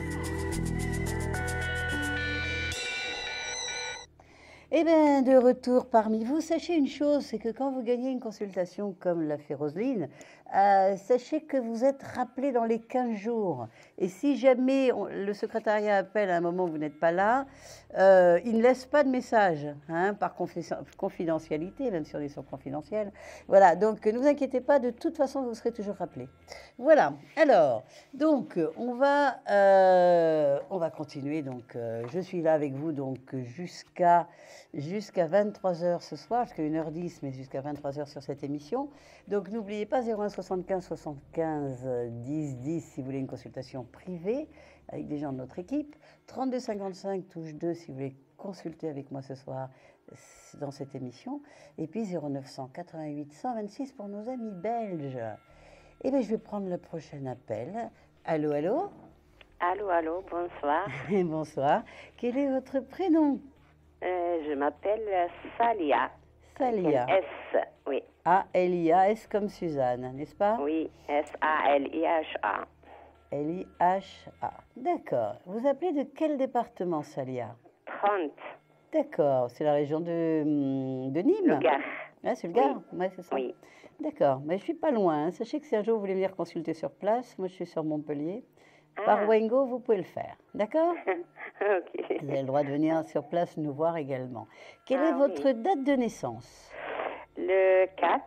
Eh bien, de retour parmi vous, sachez une chose, c'est que quand vous gagnez une consultation comme l'a fait Roselyne, sachez que vous êtes rappelé dans les 15 jours. Et si jamais le secrétariat appelle à un moment où vous n'êtes pas là, il ne laisse pas de message, hein, par confidentialité, même si on est sur confidentiel. Voilà, donc ne vous inquiétez pas, de toute façon, vous serez toujours rappelé. Voilà, alors, donc, on va continuer. Donc, je suis là avec vous donc jusqu'à 23h ce soir, jusqu'à 1h10, mais jusqu'à 23h sur cette émission. Donc, n'oubliez pas 01 75 75 10 10 si vous voulez une consultation privée avec des gens de notre équipe. 32 55 touche 2 si vous voulez consulter avec moi ce soir dans cette émission. Et puis 0900 88 126 pour nos amis belges. Et bien, je vais prendre le prochain appel. Allô, allô? Allô, bonsoir. Bonsoir. Quel est votre prénom? Je m'appelle Salia. Salia. S, oui. A-L-I-A, S comme Suzanne, n'est-ce pas? Oui, S-A-L-I-H-A. L-I-H-A. D'accord. Vous appelez de quel département, Salia? 30. D'accord. C'est la région de Nîmes? Le Gard. Ah, c'est le Gard? Oui. Ouais, c'est ça. Oui. D'accord. Mais je ne suis pas loin. Hein. Sachez que si un jour vous voulez venir consulter sur place, moi je suis sur Montpellier. Par Wengo, vous pouvez le faire. D'accord? Ok. Vous avez le droit de venir sur place nous voir également. Quelle est votre date de naissance? Le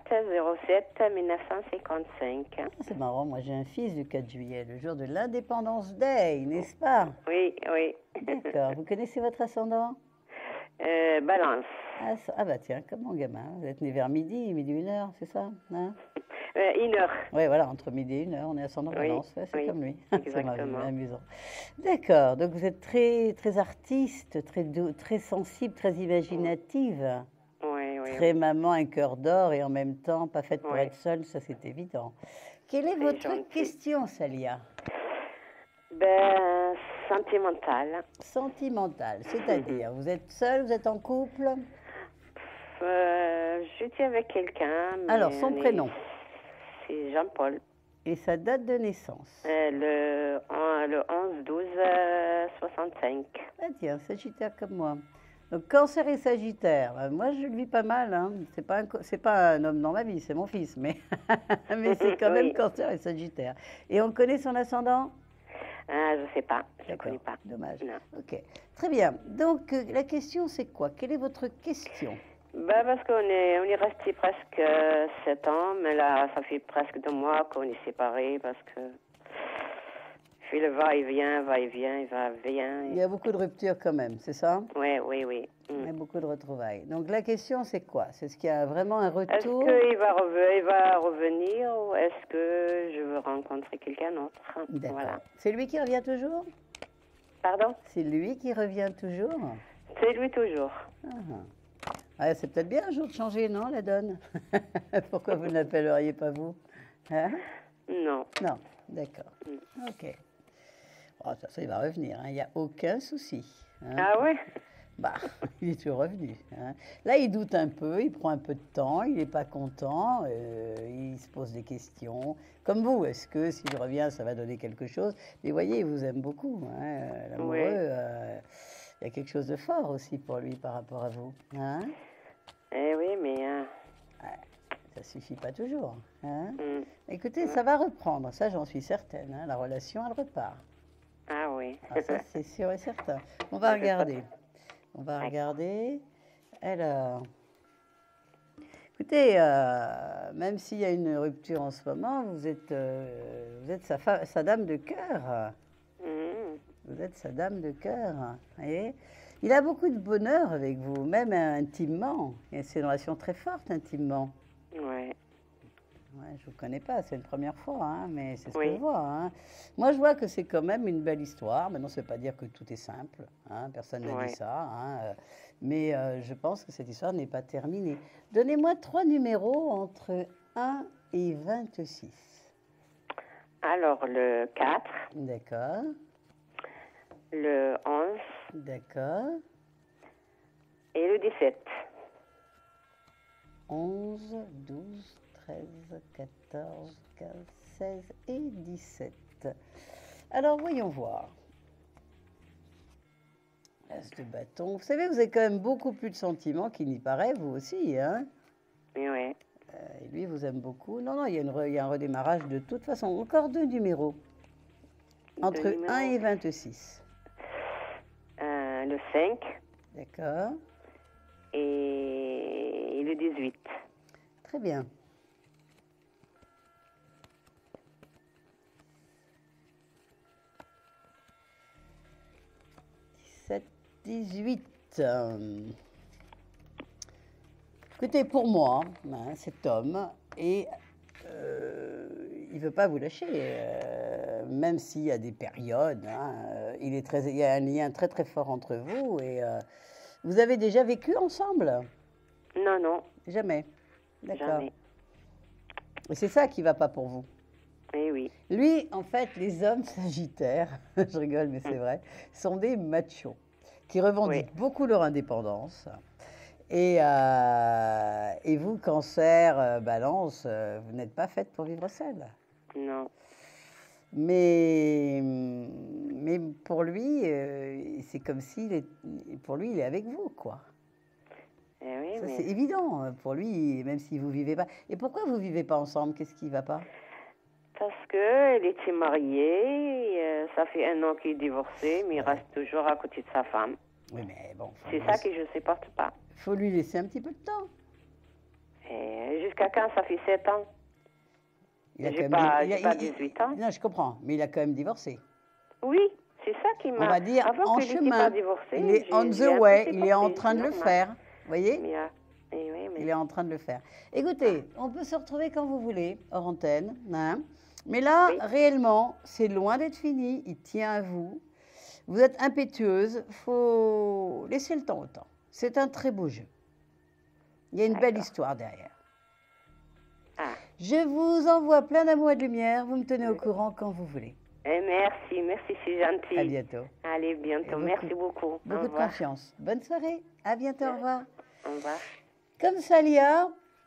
4-07-1955. Ah, c'est marrant, moi j'ai un fils du 4 juillet, le jour de l'Independence Day, n'est-ce pas? Oui. D'accord. Vous connaissez votre ascendant? Balance. Ah bah tiens, comme mon gamin. Vous êtes né vers midi 1h, c'est ça, hein? 1h. Oui, voilà, entre midi et 1h, on est ascendant Balance. Ouais, c'est comme lui. Exactement. C'est amusant. D'accord. Donc vous êtes très, très artiste, très sensible, très imaginative. Oui. Très maman, un cœur d'or et en même temps pas faite pour être seule, ça c'est évident. Quelle est votre question, Salia? Sentimentale. Sentimentale, c'est-à-dire, vous êtes seule, vous êtes en couple? Je suis avec quelqu'un. Alors, son prénom? C'est Jean-Paul. Et sa date de naissance? Le 11-12-65. Ah tiens, Sagittaire comme moi. Donc, Cancer et Sagittaire. Moi, je le vis pas mal. Hein. C'est pas un homme dans ma vie, c'est mon fils. Mais c'est quand même Cancer et Sagittaire. Et on connaît son ascendant? Je ne sais pas. Je ne connais pas. Dommage. Non. Ok. Très bien. Donc, la question, c'est quoi? Quelle est votre question? Parce qu'on est resté presque 7 ans. Mais là, ça fait presque 2 mois qu'on est séparés parce que... Puis le va-et-vient. Il y a beaucoup de ruptures quand même, c'est ça? Oui. Il y a beaucoup de retrouvailles. Donc la question, c'est quoi? C'est ce qu'il y a vraiment un retour? Est-ce qu'il va revenir ou est-ce que je veux rencontrer quelqu'un d'autre? D'accord. Voilà. C'est lui qui revient toujours? Pardon? C'est lui qui revient toujours? C'est lui toujours. Ah, c'est peut-être bien un jour de changer, non, la donne? Pourquoi vous ne l'appelleriez pas vous? Hein? Non. Non, d'accord. Ok. Oh, ça, il va revenir, hein. Il n'y a aucun souci. Hein. Ah ouais? Il est toujours revenu. Hein. Là, il doute un peu, il prend un peu de temps, il n'est pas content, il se pose des questions. Comme vous, est-ce que s'il revient, ça va donner quelque chose? Mais voyez, il vous aime beaucoup. Hein. L'amoureux, il y a quelque chose de fort aussi pour lui par rapport à vous. Hein. Eh oui, mais... Ça suffit pas toujours. Hein. Écoutez, ça va reprendre, ça j'en suis certaine. Hein. La relation, elle repart. Ah oui. Ça, c'est sûr et certain. On va regarder. Alors, écoutez, même s'il y a une rupture en ce moment, vous êtes sa dame de cœur. Vous êtes sa dame de cœur. Voyez, il a beaucoup de bonheur avec vous, même intimement. C'est une relation très forte, intimement. Oui. Ouais, je ne vous connais pas, c'est une première fois, hein, mais c'est ce que je vois. Hein. Moi, je vois que c'est quand même une belle histoire. Maintenant, ça ne veut pas dire que tout est simple, hein, personne n'a dit ça. Hein, mais je pense que cette histoire n'est pas terminée. Donnez-moi 3 numéros entre 1 et 26. Alors, le 4. D'accord. Le 11. D'accord. Et le 17. 11, 12, 13, 14, 15, 16 et 17. Alors, voyons voir. As de bâton. Vous savez, vous avez quand même beaucoup plus de sentiments qu'il n'y paraît, vous aussi, hein? Oui. Et lui vous aime beaucoup. Non, il y a un redémarrage de toute façon. Encore 2 numéros. Entre 1 et 26. Le 5. D'accord. Et le 18. Très bien. 17, 18. Écoutez, pour moi, hein, cet homme, il ne veut pas vous lâcher, même s'il y a des périodes. Hein, il y a un lien très très fort entre vous. Et vous avez déjà vécu ensemble? Non. Jamais. D'accord. Jamais. Et c'est ça qui ne va pas pour vous. Eh oui. Lui, en fait, les hommes sagittaires, je rigole, mais c'est vrai, sont des machos qui revendiquent beaucoup leur indépendance. Et vous, Cancer, Balance, vous n'êtes pas faite pour vivre seule. Non. Mais pour lui, c'est comme pour lui, il est avec vous, quoi. Eh oui, ça, c'est évident pour lui, même si vous ne vivez pas. Et pourquoi vous ne vivez pas ensemble? Qu'est-ce qui ne va pas? Parce qu'elle était mariée, ça fait 1 an qu'il est divorcé, mais il reste toujours à côté de sa femme. Oui, mais bon. C'est ça que je ne supporte pas. Il faut lui laisser un petit peu de temps. Et jusqu'à quand? Ça fait 7 ans. J'ai pas 18 ans. Non, je comprends, mais il a quand même divorcé. Oui, c'est ça qui m'a... On va dire avant en chemin. Il est on the way, il est en train de le faire. Vous voyez? Il est en train de le faire. Écoutez, on peut se retrouver quand vous voulez, hors antenne. Hein, mais là, réellement, c'est loin d'être fini. Il tient à vous. Vous êtes impétueuse. Il faut laisser le temps au temps. C'est un très beau jeu. Il y a une belle histoire derrière. Je vous envoie plein d'amour et de lumière. Vous me tenez au courant quand vous voulez. Merci, c'est gentil. À bientôt. Allez, bientôt. Merci beaucoup. Beaucoup de confiance. Bonne soirée. À bientôt. Au revoir. Au revoir. Comme Salia,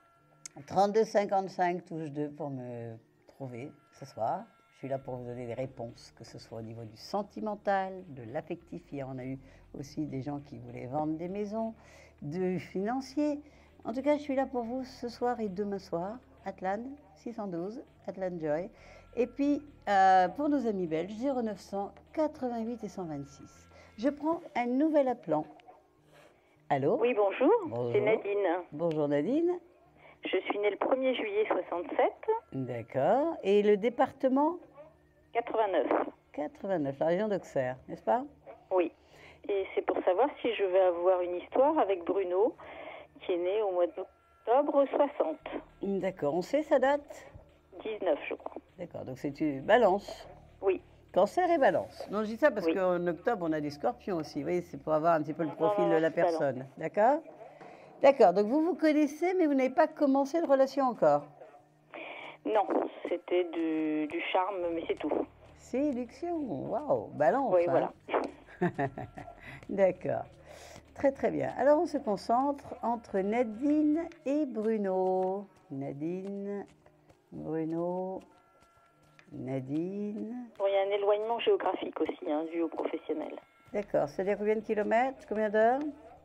3255 touche 2 pour me trouver ce soir. Je suis là pour vous donner des réponses, que ce soit au niveau du sentimental, de l'affectif. Hier, on a eu aussi des gens qui voulaient vendre des maisons, du financier. En tout cas, je suis là pour vous ce soir et demain soir. Atlan 612, Atlan Joy. Et puis, pour nos amis belges, 0900 88 et 126. Je prends un nouvel appelant. Allô? Oui, bonjour. C'est Nadine. Bonjour Nadine. Je suis née le 1er juillet 67. D'accord. Et le département? 89. 89, la région d'Auxerre, n'est-ce pas? Oui. Et c'est pour savoir si je vais avoir une histoire avec Bruno, qui est né au mois d'octobre 60. D'accord. On sait sa date? 19, je crois. D'accord. Donc c'est une Balance? Oui. Cancer et Balance. Non, je dis ça parce qu'en octobre, on a des scorpions aussi. Vous voyez, c'est pour avoir un petit peu le profil de la personne. D'accord? D'accord. Donc vous connaissez, mais vous n'avez pas commencé de relation encore? Non, c'était du charme, mais c'est tout. Séduction. Waouh. Balance. Oui, hein? voilà. D'accord. Très, très bien. Alors, on se concentre entre Nadine et Bruno. Nadine, Bruno... Nadine. Bon, il y a un éloignement géographique aussi, dû au professionnel. D'accord. C'est-à-dire combien de kilomètres? Combien d'heures?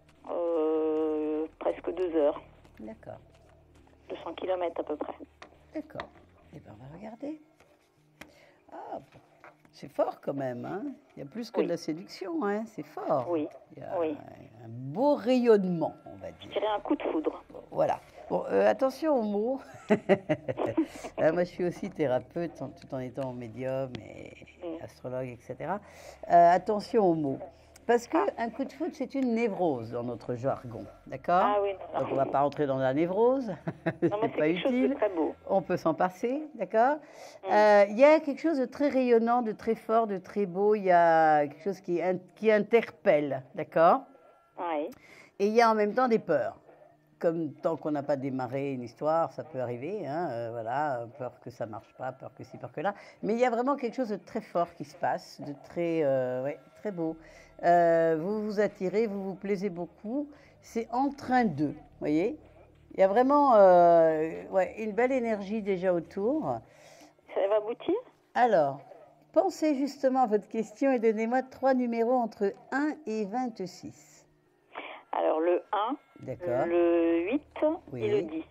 Presque 2 heures. D'accord. 200 kilomètres à peu près. D'accord. Eh bien, on va regarder. Ah, c'est fort quand même. Hein, il y a plus que de la séduction. Hein, c'est fort. Oui. Il y a un beau rayonnement, on va dire. Je dirais un coup de foudre. Voilà. Bon, attention aux mots. Moi, je suis aussi thérapeute, tout en étant médium et astrologue, etc. Attention aux mots. Parce qu'un coup de foudre, c'est une névrose dans notre jargon. D'accord? Ah oui. Donc, on ne va pas rentrer dans la névrose. C'est pas utile. Très beau. On peut s'en passer. D'accord? Il y a quelque chose de très rayonnant, de très fort, de très beau. Il y a quelque chose qui interpelle. D'accord? Oui. Et il y a en même temps des peurs. Comme tant qu'on n'a pas démarré une histoire, ça peut arriver, voilà, peur que ça ne marche pas, peur que ci, peur que là. Mais il y a vraiment quelque chose de très fort qui se passe, de très, très beau. Vous vous attirez, vous vous plaisez beaucoup. C'est en train d'eux, vous voyez? Il y a vraiment une belle énergie déjà autour. Ça va aboutir? Alors, pensez justement à votre question et donnez-moi 3 numéros entre 1 et 26. Alors, le 1, le 8 et le 10.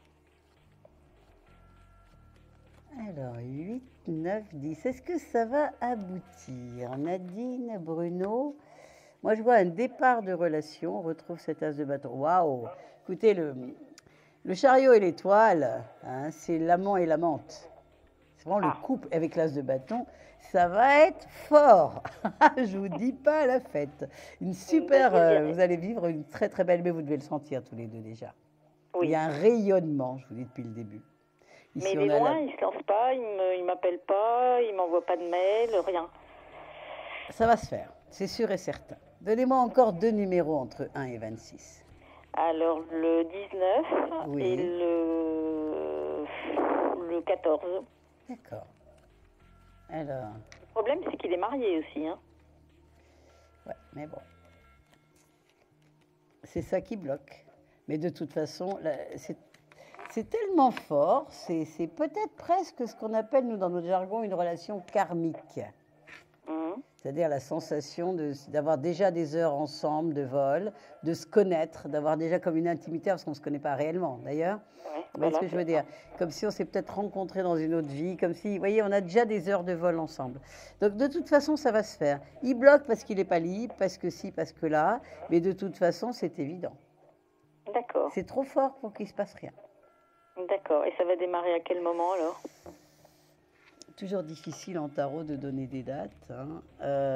Alors, 8, 9, 10. Est-ce que ça va aboutir? Nadine, Bruno? Moi, je vois un départ de relation. On retrouve cet as de bâton. Waouh! Écoutez, le chariot et l'étoile, hein, c'est l'amant et l'amante. C'est vraiment le couple avec l'as de bâton. Ça va être fort. Je vous dis pas la fête. Une super. Vous allez vivre une très très belle. Mais vous devez le sentir tous les deux déjà. Oui. Il y a un rayonnement, je vous dis depuis le début. Ici, mais il est loin, il ne se lance pas, il ne m'appelle pas, il ne m'envoie pas de mail, rien. Ça va se faire, c'est sûr et certain. Donnez-moi encore 2 numéros entre 1 et 26. Alors, le 19 et le 14. D'accord. Alors... Le problème, c'est qu'il est marié aussi. Hein. Ouais, mais bon. C'est ça qui bloque. Mais de toute façon, c'est tellement fort, c'est peut-être presque ce qu'on appelle, nous, dans notre jargon, une relation karmique. C'est-à-dire la sensation d'avoir déjà des heures ensemble de vol, de se connaître, d'avoir déjà comme une intimité, parce qu'on ne se connaît pas réellement, d'ailleurs. Vous voyez ce que je veux dire? Comme si on s'est peut-être rencontrés dans une autre vie, comme si, vous voyez, on a déjà des heures de vol ensemble. Donc, de toute façon, ça va se faire. Il bloque parce qu'il n'est pas libre, parce que si, parce que là, mais de toute façon, c'est évident. D'accord. C'est trop fort pour qu'il ne se passe rien. D'accord. Et ça va démarrer à quel moment, alors? Toujours difficile en tarot de donner des dates. Hein.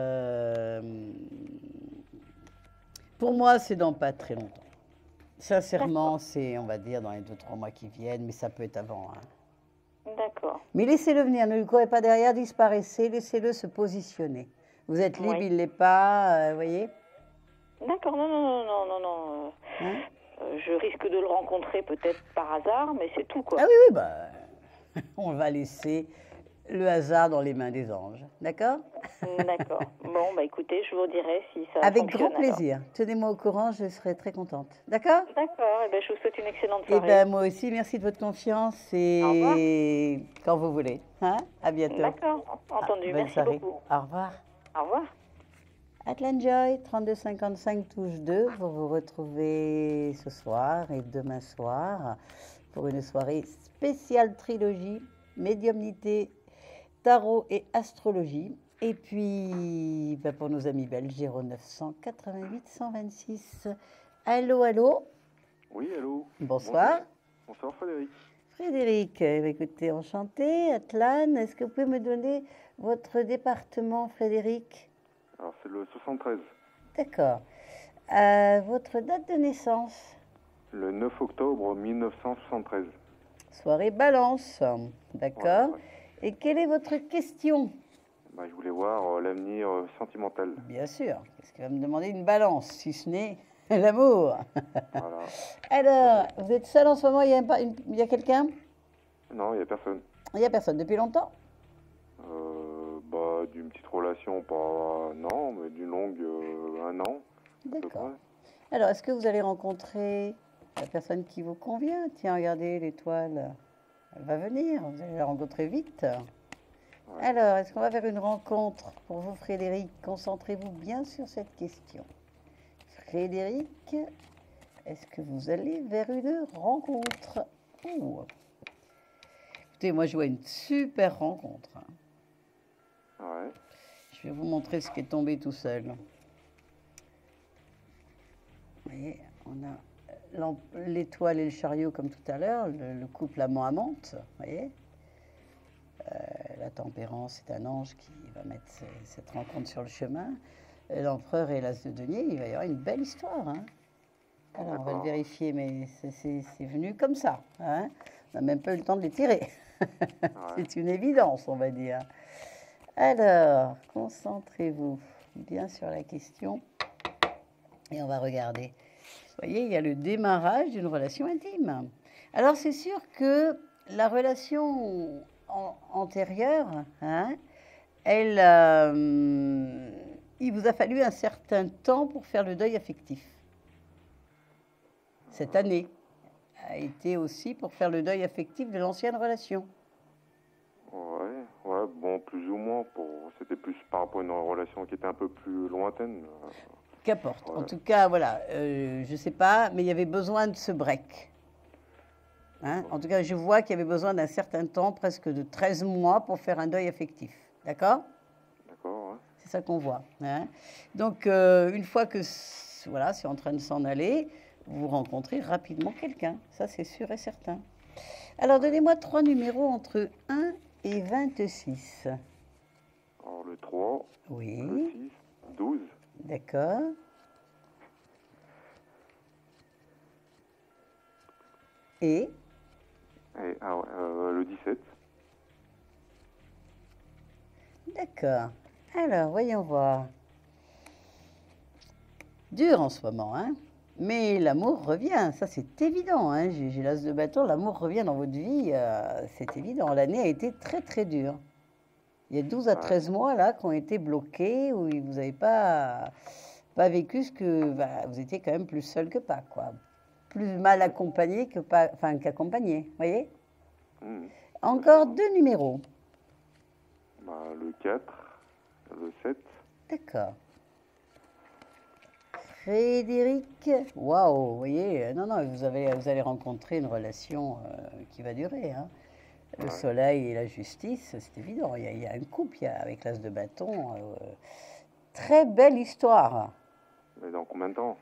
Pour moi, c'est dans pas très longtemps. Sincèrement, c'est, on va dire, dans les 2-3 mois qui viennent, mais ça peut être avant. Hein. D'accord. Mais laissez-le venir, ne lui courez pas derrière, disparaissez, laissez-le se positionner. Vous êtes libre, il ne l'est pas, vous voyez? D'accord, non. Hein? Je risque de le rencontrer peut-être par hasard, mais c'est tout, quoi. Ah oui, bah, on va laisser le hasard dans les mains des anges, d'accord? D'accord. Bon, bah écoutez, je vous dirai si ça avec fonctionne. Grand plaisir. Tenez-moi au courant, je serai très contente. D'accord? D'accord, et ben je vous souhaite une excellente soirée. Et ben moi aussi, merci de votre confiance et quand vous voulez. Hein? À bientôt. D'accord, entendu, merci soirée. beaucoup. Au revoir. Au revoir. Atlan Joy, 3255 touche 2, vous vous retrouvez ce soir et demain soir pour une soirée spéciale trilogie, médiumnité, tarot et astrologie. Et puis, pour nos amis belges, 0988 126. Allô, allô? Oui, allô. Bonsoir. Bonsoir, Frédéric. Frédéric, écoutez, enchanté. Atlan, est-ce que vous pouvez me donner votre département, Frédéric? Alors, c'est le 73. D'accord. Votre date de naissance? Le 9 octobre 1973. Soirée Balance, d'accord. Ouais. Et quelle est votre question? Je voulais voir l'avenir sentimental. Bien sûr. Qu'est-ce qu'il va me demander une balance, si ce n'est l'amour? Voilà. Alors, vous êtes seul en ce moment? Il y a quelqu'un? Non, il n'y a personne. Il n'y a personne. Depuis longtemps? D'une petite relation, pas non, mais d'une longue, 1 an. D'accord. Alors, est-ce que vous allez rencontrer la personne qui vous convient? Tiens, regardez, l'étoile, elle va venir, vous allez la rencontrer vite. Ouais. Alors, est-ce qu'on va faire une rencontre pour vous, Frédéric? Concentrez-vous bien sur cette question. Frédéric, est-ce que vous allez vers une rencontre? Écoutez, moi, je vois une super rencontre. Ouais. Je vais vous montrer ce qui est tombé tout seul. Vous voyez, on a l'étoile et le chariot comme tout à l'heure, le couple amant-amante, vous voyez. La tempérance est un ange qui va mettre cette rencontre sur le chemin. L'empereur et l'as de denier, il va y avoir une belle histoire. Hein. Alors, on va le vérifier, mais c'est venu comme ça. Hein. On n'a même pas eu le temps de les tirer. Ouais. C'est une évidence, on va dire. Alors, concentrez-vous bien sur la question et on va regarder. Vous voyez, il y a le démarrage d'une relation intime. Alors, c'est sûr que la relation antérieure, hein, il vous a fallu un certain temps pour faire le deuil affectif. Cette année, a été aussi pour faire le deuil affectif de l'ancienne relation. Ouais, bon, plus ou moins. C'était plus par rapport à une relation qui était un peu plus lointaine. Qu'importe. En tout cas, voilà, je ne sais pas, mais il y avait besoin de ce break. Hein? En tout cas, je vois qu'il y avait besoin d'un certain temps, presque de 13 mois, pour faire un deuil affectif. D'accord? D'accord, ouais. C'est ça qu'on voit. Hein? Donc, une fois que voilà, c'est en train de s'en aller, vous rencontrez rapidement quelqu'un. Ça, c'est sûr et certain. Alors, donnez-moi 3 numéros entre 1 et 26. Alors, le 3, oui. Le 6, 12. D'accord. Et le 17. D'accord. Alors, voyons voir. Dur en ce moment, hein? Mais l'amour revient, ça c'est évident. Hein? J'ai l'as de bâton, l'amour revient dans votre vie, c'est évident. L'année a été très très dure. Il y a 12 à 13 mois là qui ont été bloqués, où vous n'avez pas vécu ce que... vous étiez quand même plus seul que pas, quoi. Plus mal accompagné qu'accompagné, voyez? Encore 2 numéros. Le 4, le 7. D'accord. Frédéric, waouh, vous voyez, non, vous allez rencontrer une relation qui va durer. Hein. Le soleil et la justice, c'est évident. Il y a un couple avec l'as de bâton. Très belle histoire. Mais dans combien de temps?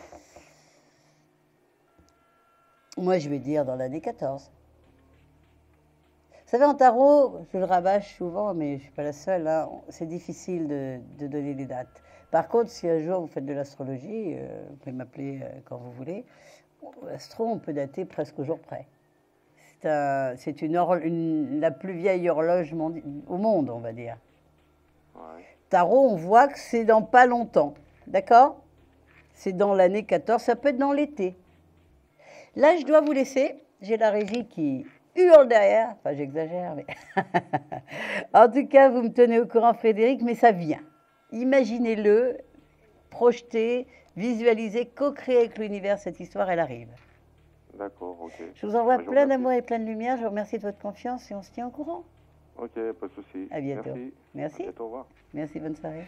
Moi, je vais dire dans l'année 14. Vous savez, en tarot, je le rabâche souvent, mais je ne suis pas la seule. Hein, c'est difficile de donner des dates. Par contre, si un jour vous faites de l'astrologie, vous pouvez m'appeler quand vous voulez. L'astro, on peut dater presque au jour près. C'est la plus vieille horloge au monde, on va dire. Ouais. Tarot, on voit que c'est dans pas longtemps. D'accord? C'est dans l'année 14, ça peut être dans l'été. Là, je dois vous laisser. J'ai la régie qui hurle derrière. Enfin, j'exagère, mais... En tout cas, vous me tenez au courant, Frédéric, mais ça vient. Imaginez-le, projetez, visualisez, co-créez avec l'univers cette histoire, elle arrive. D'accord, ok. Je vous envoie plein d'amour et plein de lumière. Je vous remercie de votre confiance et on se tient au courant. Ok, pas de souci. À bientôt. Merci. À bientôt, au revoir. Merci, bonne soirée.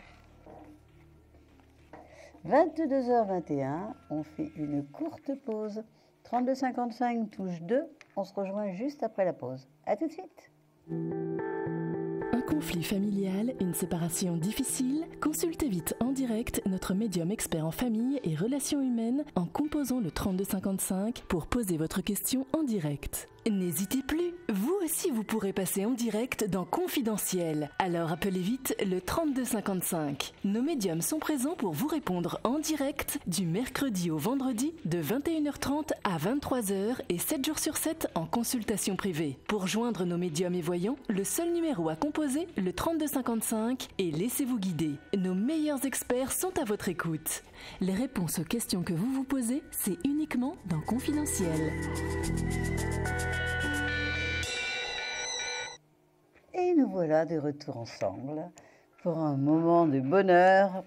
22h21, on fait une courte pause. 32,55 touche 2. On se rejoint juste après la pause. À tout de suite. Un conflit familial, une séparation difficile? Consultez vite en direct notre médium expert en famille et relations humaines en composant le 3255 pour poser votre question en direct. N'hésitez plus, vous aussi vous pourrez passer en direct dans Confidentiel. Alors appelez vite le 3255. Nos médiums sont présents pour vous répondre en direct du mercredi au vendredi de 21h30 à 23h et 7 jours sur 7 en consultation privée. Pour joindre nos médiums et voyants, le seul numéro à composer, le 3255 et laissez-vous guider. Nos meilleurs experts sont à votre écoute. Les réponses aux questions que vous vous posez, c'est uniquement dans Confidentiel. Et nous voilà de retour ensemble pour un moment de bonheur.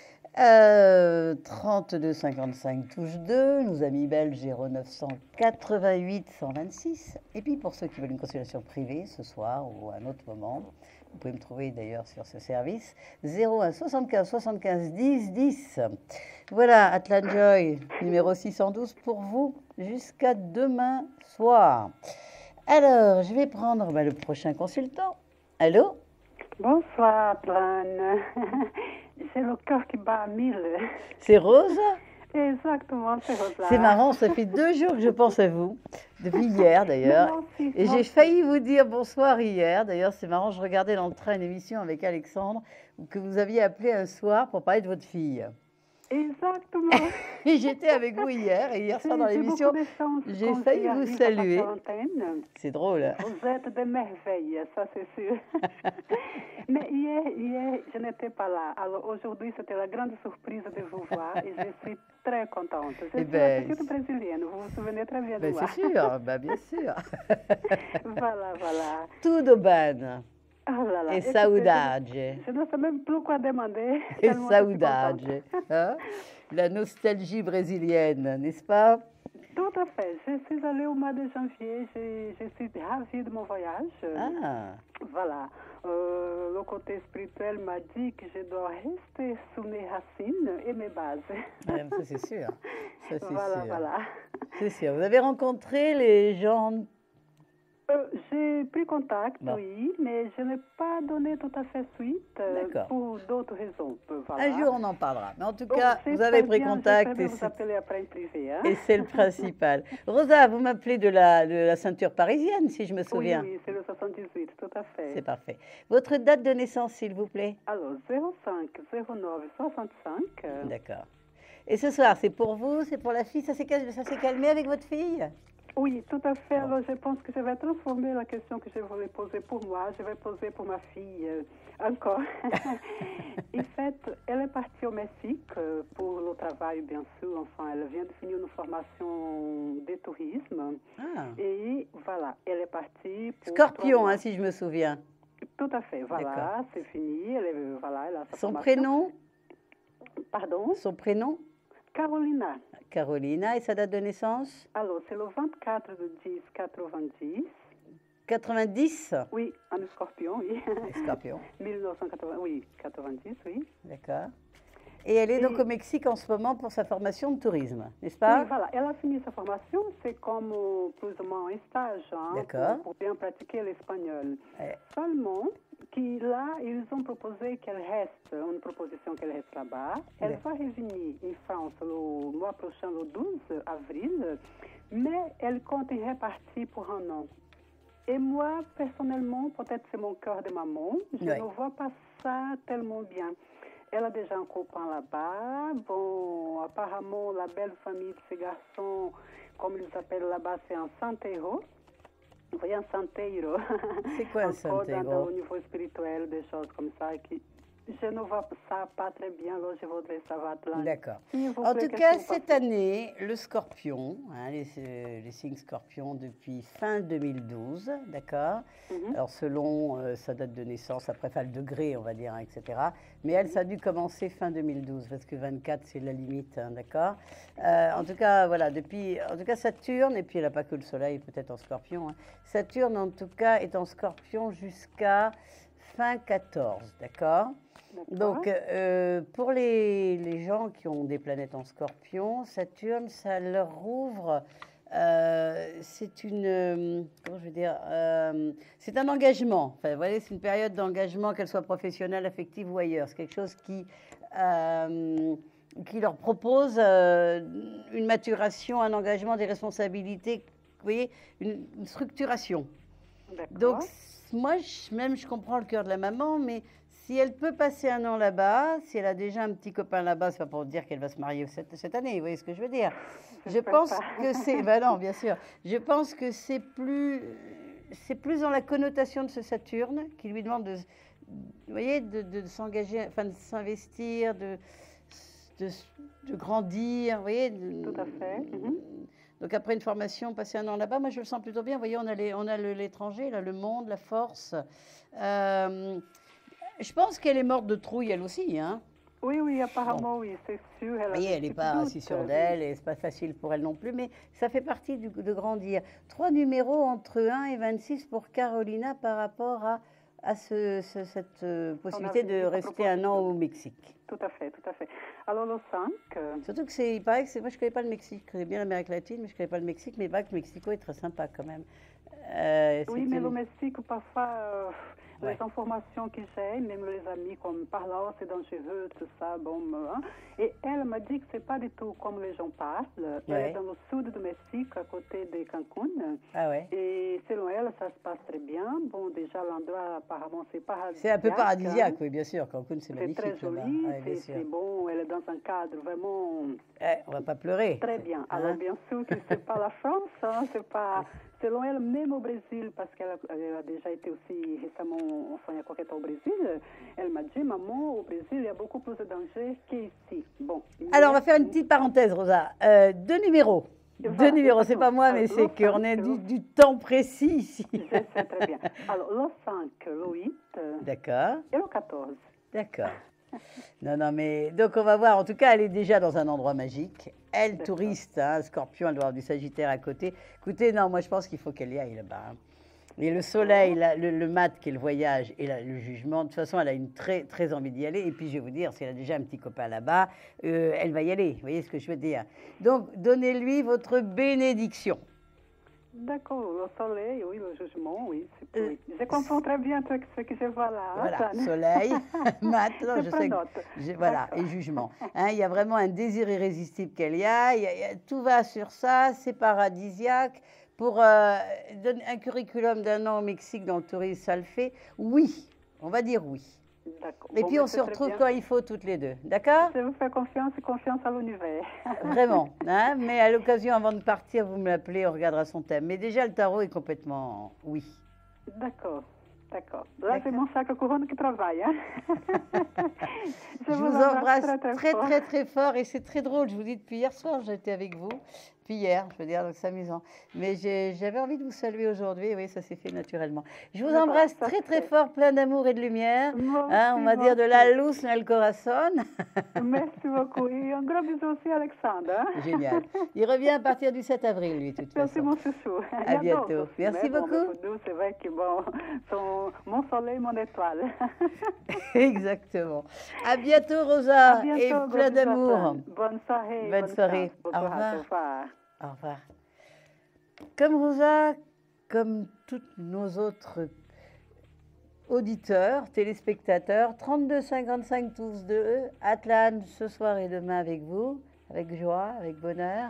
32,55 touche 2, nos amis belges 0988 126. Et puis pour ceux qui veulent une consultation privée ce soir ou à un autre moment, vous pouvez me trouver d'ailleurs sur ce service, 01 75 75 10 10. Voilà, Atlan Joy, numéro 612 pour vous jusqu'à demain soir. Alors, je vais prendre le prochain consultant. Allô? Bonsoir, Atlan. C'est le cœur qui bat à 1000. C'est Rose? Exactement, c'est Rose. C'est marrant, ça fait 2 jours que je pense à vous, depuis hier d'ailleurs. Et j'ai failli vous dire bonsoir hier. D'ailleurs, c'est marrant, je regardais dans le train une émission avec Alexandre que vous aviez appelé un soir pour parler de votre fille. Exactement. Et j'étais avec vous hier, et hier soir dans l'émission, j'ai failli vous saluer. C'est drôle. Vous êtes des merveilles, ça c'est sûr. Mais hier, je n'étais pas là. Alors aujourd'hui, c'était la grande surprise de vous voir et je suis très contente. Je suis la petite brésilienne, vous vous souvenez très bien de moi. C'est sûr, bien sûr. Voilà. Tudo bem. Oh là là. E saudade. Je ne sais même plus quoi demander. Et saudade. Hein? La nostalgie brésilienne, n'est-ce pas? Tout à fait. Je suis allée au mois de janvier. Je suis ravie de mon voyage. Voilà. Le côté spirituel m'a dit que je dois rester sur mes racines et mes bases. Ça, c'est sûr. Ça, c'est voilà, sûr. Voilà. C'est sûr. Vous avez rencontré les gens... J'ai pris contact, oui, mais je n'ai pas donné tout à fait suite pour d'autres raisons. Voilà. Un jour, on en parlera. Mais en tout cas, vous avez pris contact. Je vais vous appeler après en privé. Hein? Et c'est le principal. Rosa, vous m'appelez de la ceinture parisienne, si je me souviens. Oui, c'est le 78, tout à fait. C'est parfait. Votre date de naissance, s'il vous plaît? Alors, 05 09 65. D'accord. Et ce soir, c'est pour vous, c'est pour la fille? Ça s'est calmé avec votre fille? Oui, tout à fait. Alors, je pense que je vais transformer la question que je voulais poser pour moi. Je vais poser pour ma fille encore. En fait, elle est partie au Mexique pour le travail, bien sûr. Enfin, elle vient de finir une formation de tourisme. Et voilà, elle est partie pour... Scorpion, hein, si je me souviens. Tout à fait, voilà, c'est fini. Elle a sa Son formation. prénom? Pardon? Son prénom? Carolina. Carolina, et sa date de naissance? Alors, c'est le 24 de 10 90. 90? Oui, un scorpion, oui. Scorpion. 1980, oui, 90, oui. D'accord. Et elle est donc au Mexique en ce moment pour sa formation de tourisme, n'est-ce pas? Oui, voilà. Elle a fini sa formation, c'est comme plus ou moins un stage, hein, pour bien pratiquer l'espagnol. Seulement, là, ils ont proposé qu'elle reste, une proposition qu'elle reste là-bas. Elle va revenir en France le mois prochain, le 12 avril, mais elle compte y repartir pour un an. Et moi, personnellement, peut-être c'est mon cœur de maman, je ne vois pas ça tellement bien. Elle a déjà un copain là-bas. Bon, apparemment, la belle famille de ces garçons, comme ils appellent là-bas, c'est un santeiro. Vous voyez, un santeiro. C'est quoi un santeiro? Au niveau spirituel, des choses comme ça, qui... Je ne vois ça pas très bien, alors je voudrais savoir. D'accord. En tout cas, cette année, le scorpion, hein, les signes scorpions depuis fin 2012, d'accord. Alors, selon sa date de naissance, après, le degré, on va dire, hein, etc. Mais elle, ça a dû commencer fin 2012, parce que 24, c'est la limite, hein, d'accord. En tout cas, voilà, Saturne, et puis elle n'a pas que le soleil, peut-être en scorpion. Hein. Saturne, en tout cas, est en scorpion jusqu'à fin 14, d'accord. Donc, pour les gens qui ont des planètes en scorpion, Saturne, ça leur ouvre, c'est une, comment je veux dire, c'est un engagement. Enfin, vous voyez, c'est une période d'engagement, qu'elle soit professionnelle, affective ou ailleurs. C'est quelque chose qui leur propose une maturation, un engagement, des responsabilités, vous voyez, une structuration. Donc, moi, je comprends le cœur de la maman, mais si elle peut passer un an là-bas, si elle a déjà un petit copain là-bas, c'est pas pour dire qu'elle va se marier cette année, vous voyez ce que je veux dire? Je pense que c'est... Ben non, bien sûr. Je pense que c'est plus dans la connotation de ce Saturne qui lui demande de s'engager, enfin de s'investir, de grandir, vous voyez. Tout à fait. Donc après une formation, passer un an là-bas, moi je le sens plutôt bien. Vous voyez, on a l'étranger, là, le monde, la force. Je pense qu'elle est morte de trouille, elle aussi, hein. Oui, apparemment, oui, c'est sûr. Vous voyez, elle n'est pas assise sur d'elle, et c'est pas facile pour elle non plus, mais ça fait partie de grandir. 3 numéros entre 1 et 26 pour Carolina par rapport à cette possibilité de rester un an au Mexique. Tout à fait. Alors le 5... Surtout que il paraît que moi je ne connais pas le Mexique, je connais bien l'Amérique latine, mais je ne connais pas le Mexique, mais il paraît que le Mexico est très sympa quand même. Oui, mais le Mexique, parfois... Les informations que j'ai, même les amis, comme par là, c'est dangereux, tout ça, bon. Hein. Et elle m'a dit que c'est pas du tout comme les gens parlent. Elle est dans le sud du Mexique, à côté de Cancun. Et selon elle, ça se passe très bien. Bon, déjà, l'endroit, apparemment, c'est paradisiaque. C'est un peu paradisiaque, oui, bien sûr. Cancun, c'est magnifique. C'est très joli, c'est bon. Elle est dans un cadre vraiment... on va pas pleurer. Très bien. Alors, bien sûr que c'est pas la France, hein, c'est pas... Selon elle, même au Brésil, parce qu'elle a déjà été aussi récemment enfin, au Brésil, elle m'a dit, maman, au Brésil, il y a beaucoup plus de danger qu'ici. Bon. Alors, on va faire une petite parenthèse, Rosa. 2 numéros. Voilà, 2 numéros, c'est pas moi, mais c'est qu'on est du temps précis ici. Je sais très bien. Alors, le 5, le 8. D'accord. Et le 14. D'accord. Non, mais donc on va voir. En tout cas, elle est déjà dans un endroit magique. Elle, touriste, hein, Scorpion, elle doit avoir du Sagittaire à côté. Écoutez, non, moi je pense qu'il faut qu'elle y aille là-bas. Hein. Et le soleil, le mat qui est le voyage et le jugement, de toute façon, elle a une très envie d'y aller. Et puis, je vais vous dire, si elle a déjà un petit copain là-bas, elle va y aller. Vous voyez ce que je veux dire? Donc, donnez-lui votre bénédiction. D'accord, le soleil, oui, le jugement, oui. Oui. Je comprends très bien ce que je vois là. Voilà, soleil, mat, non, je sais voilà, et jugement. Hein, il y a vraiment un désir irrésistible qu'elle y a, tout va sur ça, c'est paradisiaque. Pour donner un curriculum d'1 an au Mexique dans le tourisme, ça le fait. Oui, on va dire oui. D'accord. Et puis on se retrouve quand il faut toutes les deux, d'accord? Je vous fais confiance à l'univers. Vraiment, hein? Mais à l'occasion, avant de partir, vous me l'appelez, on regardera son thème. Mais déjà, le tarot est complètement oui. D'accord. Là, c'est mon sac à couronne qui travaille. Hein? Je vous embrasse très fort et c'est très drôle. Je vous dis, depuis hier soir, j'étais avec vous. Puis hier, je veux dire, donc c'est amusant. Mais j'avais envie de vous saluer aujourd'hui. Oui, ça s'est fait naturellement. Je vous embrasse très fort, plein d'amour et de lumière. Hein, on va dire de la luz en el corazón. Merci beaucoup. Et un gros bisou aussi à Alexandre. Hein? Génial. Il revient à partir du 7 avril, lui, de toute façon. Merci, mon chouchou. À bientôt. Merci beaucoup. C'est vrai que mon soleil, mon étoile. Exactement. À bientôt, Rosa. Et plein d'amour. Bonne soirée. Bonne soirée. Au revoir. Au revoir. Comme Rosa, comme tous nos autres auditeurs, téléspectateurs, 32 55 12 2, Atlan, ce soir et demain avec vous, avec joie, avec bonheur.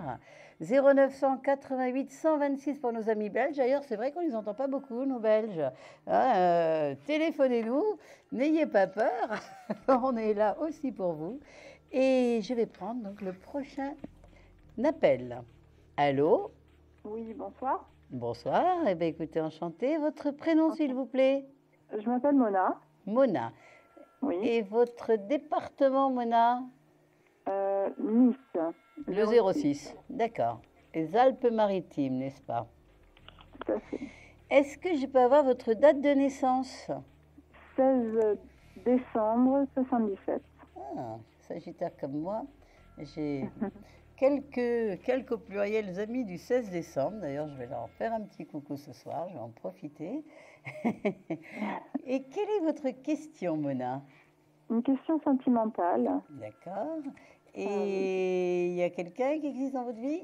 0988 126 pour nos amis belges. D'ailleurs, c'est vrai qu'on ne les entend pas beaucoup, nos Belges. Téléphonez-nous, n'ayez pas peur. On est là aussi pour vous. Et je vais prendre donc le prochain appel. Allô? Oui, bonsoir. Bonsoir. Eh bien, écoutez, enchantée. Votre prénom, s'il vous plaît? Je m'appelle Mona. Mona. Oui. Et votre département, Mona? Nice. Le 06. D'accord. Les Alpes-Maritimes, n'est-ce pas? Tout à fait. Est-ce que je peux avoir votre date de naissance? 16 décembre 77. Ah, Sagittaire comme moi. J'ai quelques au pluriel amis du 16 décembre. D'ailleurs, je vais leur faire un petit coucou ce soir. Je vais en profiter. Et quelle est votre question, Mona? Une question sentimentale. D'accord. Et il y a quelqu'un qui existe dans votre vie?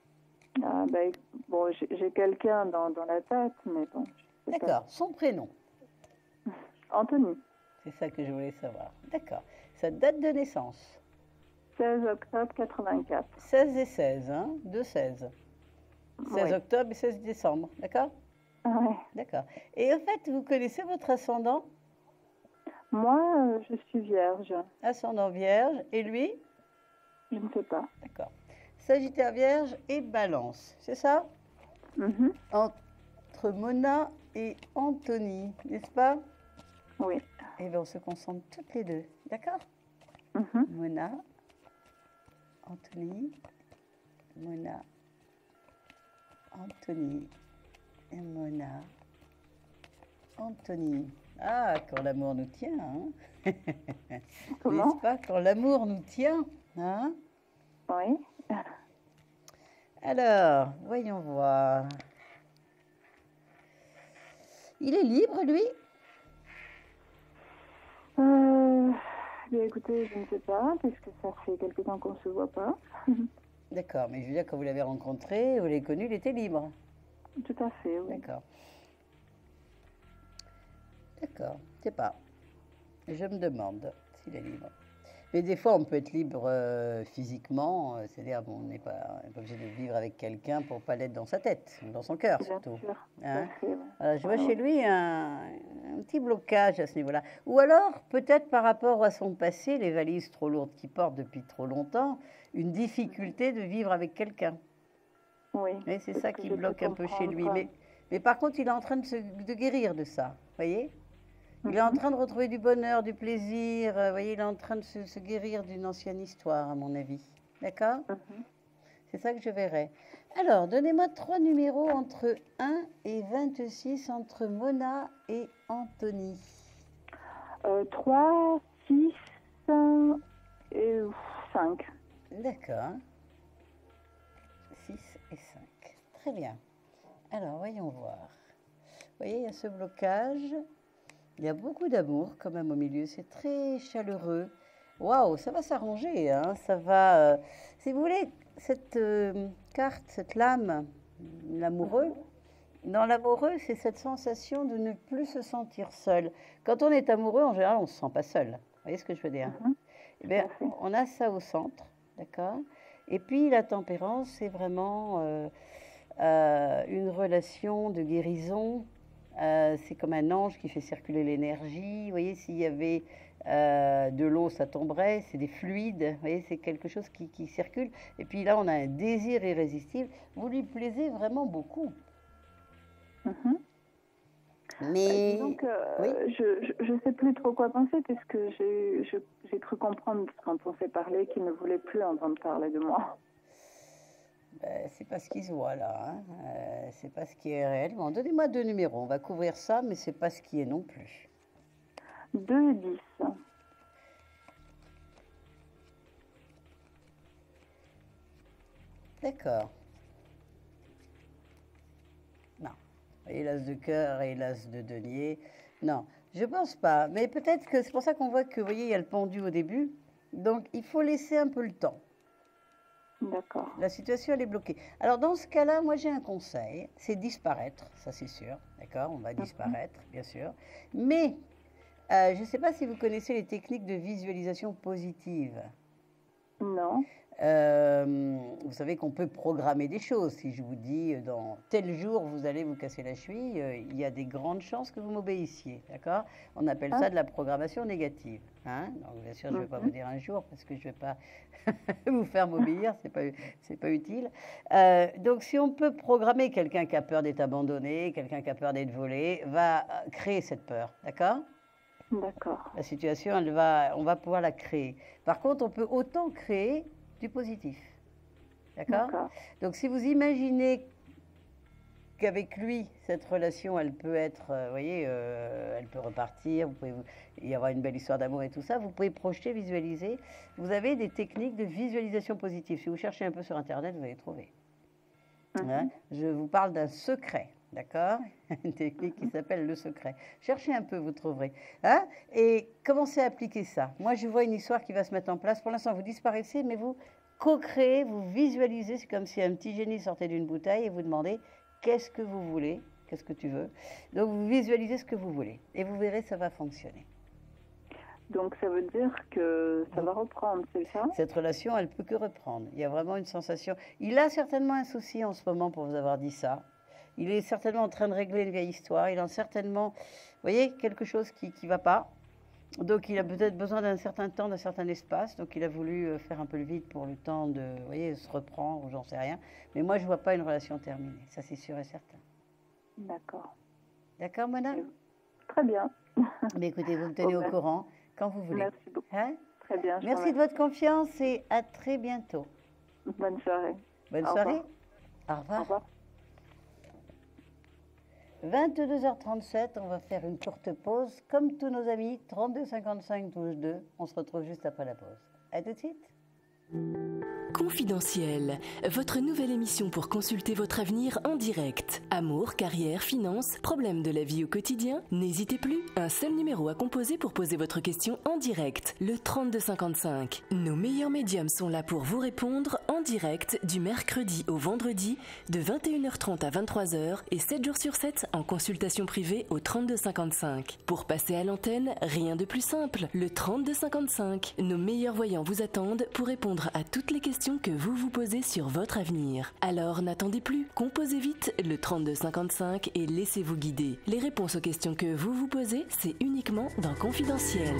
Bon, j'ai quelqu'un dans la tête, mais bon. D'accord. Son prénom? Anthony. C'est ça que je voulais savoir. D'accord. Sa date de naissance? 16 octobre 84. 16 et 16, hein? 2-16. 16 octobre et 16 décembre, d'accord? Oui. D'accord. Et en fait, vous connaissez votre ascendant? Moi, je suis vierge. Ascendant vierge. Et lui? Je ne sais pas. D'accord. Sagittaire vierge et balance, c'est ça? Entre Mona et Anthony, n'est-ce pas? Oui. Et bien, on se concentre toutes les deux, d'accord? Mona, Anthony, Mona, Anthony et Mona, Anthony. Ah, quand l'amour nous tient, hein? Comment? N'est-ce pas, quand l'amour nous tient, hein? Oui. Alors, voyons voir. Il est libre, lui? Bien, écoutez, je ne sais pas, puisque ça fait quelque temps qu'on ne se voit pas. D'accord, mais je veux dire, quand vous l'avez rencontré, vous l'avez connu, il était libre. Tout à fait, oui. D'accord. D'accord, je sais pas. Je me demande s'il est libre. Mais des fois, on peut être libre physiquement, c'est-à-dire on n'est pas obligé de vivre avec quelqu'un pour ne pas l'être dans sa tête, dans son cœur surtout. Bien sûr. Hein? Voilà, je vois chez lui un petit blocage à ce niveau-là. Ou alors, peut-être par rapport à son passé, les valises trop lourdes qu'il porte depuis trop longtemps, une difficulté de vivre avec quelqu'un. Oui. Et c'est ça qui bloque un peu chez lui. Mais par contre, il est en train de guérir de ça, vous voyez? Il est en train de retrouver du bonheur, du plaisir. Vous voyez, il est en train de se guérir d'une ancienne histoire, à mon avis. D'accord? C'est ça que je verrai. Alors, donnez-moi 3 numéros entre 1 et 26 entre Mona et Anthony. 3, 6 5. D'accord. 6 et 5. Très bien. Alors, voyons voir. Vous voyez, il y a ce blocage. Il y a beaucoup d'amour quand même au milieu. C'est très chaleureux. Waouh, ça va s'arranger. Hein, ça va... si vous voulez, cette carte, cette lame, l'amoureux, dans l'amoureux, c'est cette sensation de ne plus se sentir seul. Quand on est amoureux, en général, on ne se sent pas seul. Vous voyez ce que je veux dire? Eh bien, on a ça au centre, d'accord? Et puis, la tempérance, c'est vraiment une relation de guérison. C'est comme un ange qui fait circuler l'énergie. Vous voyez, s'il y avait de l'eau, ça tomberait. C'est des fluides. Vous voyez, c'est quelque chose qui circule. Et puis là, on a un désir irrésistible. Vous lui plaisez vraiment beaucoup. Mais disons que, je ne sais plus trop quoi penser, puisque j'ai cru comprendre quand on s'est parlé qu'il ne voulait plus entendre parler de moi. Ben, c'est pas ce qui se voit là, hein. C'est pas ce qui est réel. Bon, donnez-moi 2 numéros, on va couvrir ça, mais c'est pas ce qui est non plus. 2 et 10. D'accord. Non. Et l'as de cœur et l'as de denier. Non, je pense pas. Mais peut-être que c'est pour ça qu'on voit que, vous voyez, il y a le pendu au début. Donc, il faut laisser un peu le temps. D'accord. La situation, elle est bloquée. Alors, dans ce cas-là, moi, j'ai un conseil. C'est disparaître, ça c'est sûr. D'accord? On va disparaître, bien sûr. Mais, je ne sais pas si vous connaissez les techniques de visualisation positive. Non. Vous savez qu'on peut programmer des choses. Si je vous dis dans tel jour vous allez vous casser la cheville, il y a des grandes chances que vous m'obéissiez, d'accord? On appelle ça de la programmation négative. Hein? Donc bien sûr, je ne vais pas vous dire un jour parce que je ne vais pas vous faire m'obéir, c'est pas utile. Donc si on peut programmer quelqu'un qui a peur d'être abandonné, quelqu'un qui a peur d'être volé, va créer cette peur, d'accord? D'accord. La situation, on va pouvoir la créer. Par contre, on peut autant créer du positif. D'accord? Donc, si vous imaginez qu'avec lui, cette relation, elle peut être, vous voyez, elle peut repartir, vous pouvez y avoir une belle histoire d'amour et tout ça, vous pouvez projeter, visualiser. Vous avez des techniques de visualisation positive. Si vous cherchez un peu sur Internet, vous allez trouver. Hein? Je vous parle d'un secret. D'accord? Une technique qui s'appelle le secret. Cherchez un peu, vous trouverez. Hein? Et commencez à appliquer ça. Moi, je vois une histoire qui va se mettre en place. Pour l'instant, vous disparaissez, mais vous co-créez, vous visualisez. C'est comme si un petit génie sortait d'une bouteille et vous demandez qu'est-ce que vous voulez, qu'est-ce que tu veux. Donc, vous visualisez ce que vous voulez. Et vous verrez, ça va fonctionner. Donc, ça veut dire que ça va reprendre, c'est ça? Cette relation, elle peut que reprendre. Il y a vraiment une sensation. Il a certainement un souci en ce moment pour vous avoir dit ça. Il est certainement en train de régler une vieille histoire. Il a certainement, vous voyez, quelque chose qui ne va pas. Donc, il a peut-être besoin d'un certain temps, d'un certain espace. Donc, il a voulu faire un peu le vide pour le temps de, vous voyez, se reprendre, ou j'en sais rien. Mais moi, je ne vois pas une relation terminée. Ça, c'est sûr et certain. D'accord. D'accord, Mona? Très bien. Mais écoutez, vous me tenez au courant quand vous voulez. Merci beaucoup. Hein? Très bien. Merci de votre confiance et à très bientôt. Bonne soirée. Bonne soirée. Au revoir. Au revoir. 22h37, on va faire une courte pause. Comme tous nos amis, 32 55 12 2. On se retrouve juste après la pause. À tout de suite. Confidentiel, votre nouvelle émission pour consulter votre avenir en direct. Amour, carrière, finances, problèmes de la vie au quotidien. N'hésitez plus, un seul numéro à composer pour poser votre question en direct, le 3255. Nos meilleurs médiums sont là pour vous répondre en direct du mercredi au vendredi de 21h30 à 23h et 7 jours sur 7 en consultation privée au 3255. Pour passer à l'antenne, rien de plus simple, le 3255. Nos meilleurs voyants vous attendent pour répondre à toutes les questions que vous vous posez sur votre avenir. Alors n'attendez plus, composez vite le 3255 et laissez-vous guider. Les réponses aux questions que vous vous posez, c'est uniquement dans Confidentiel.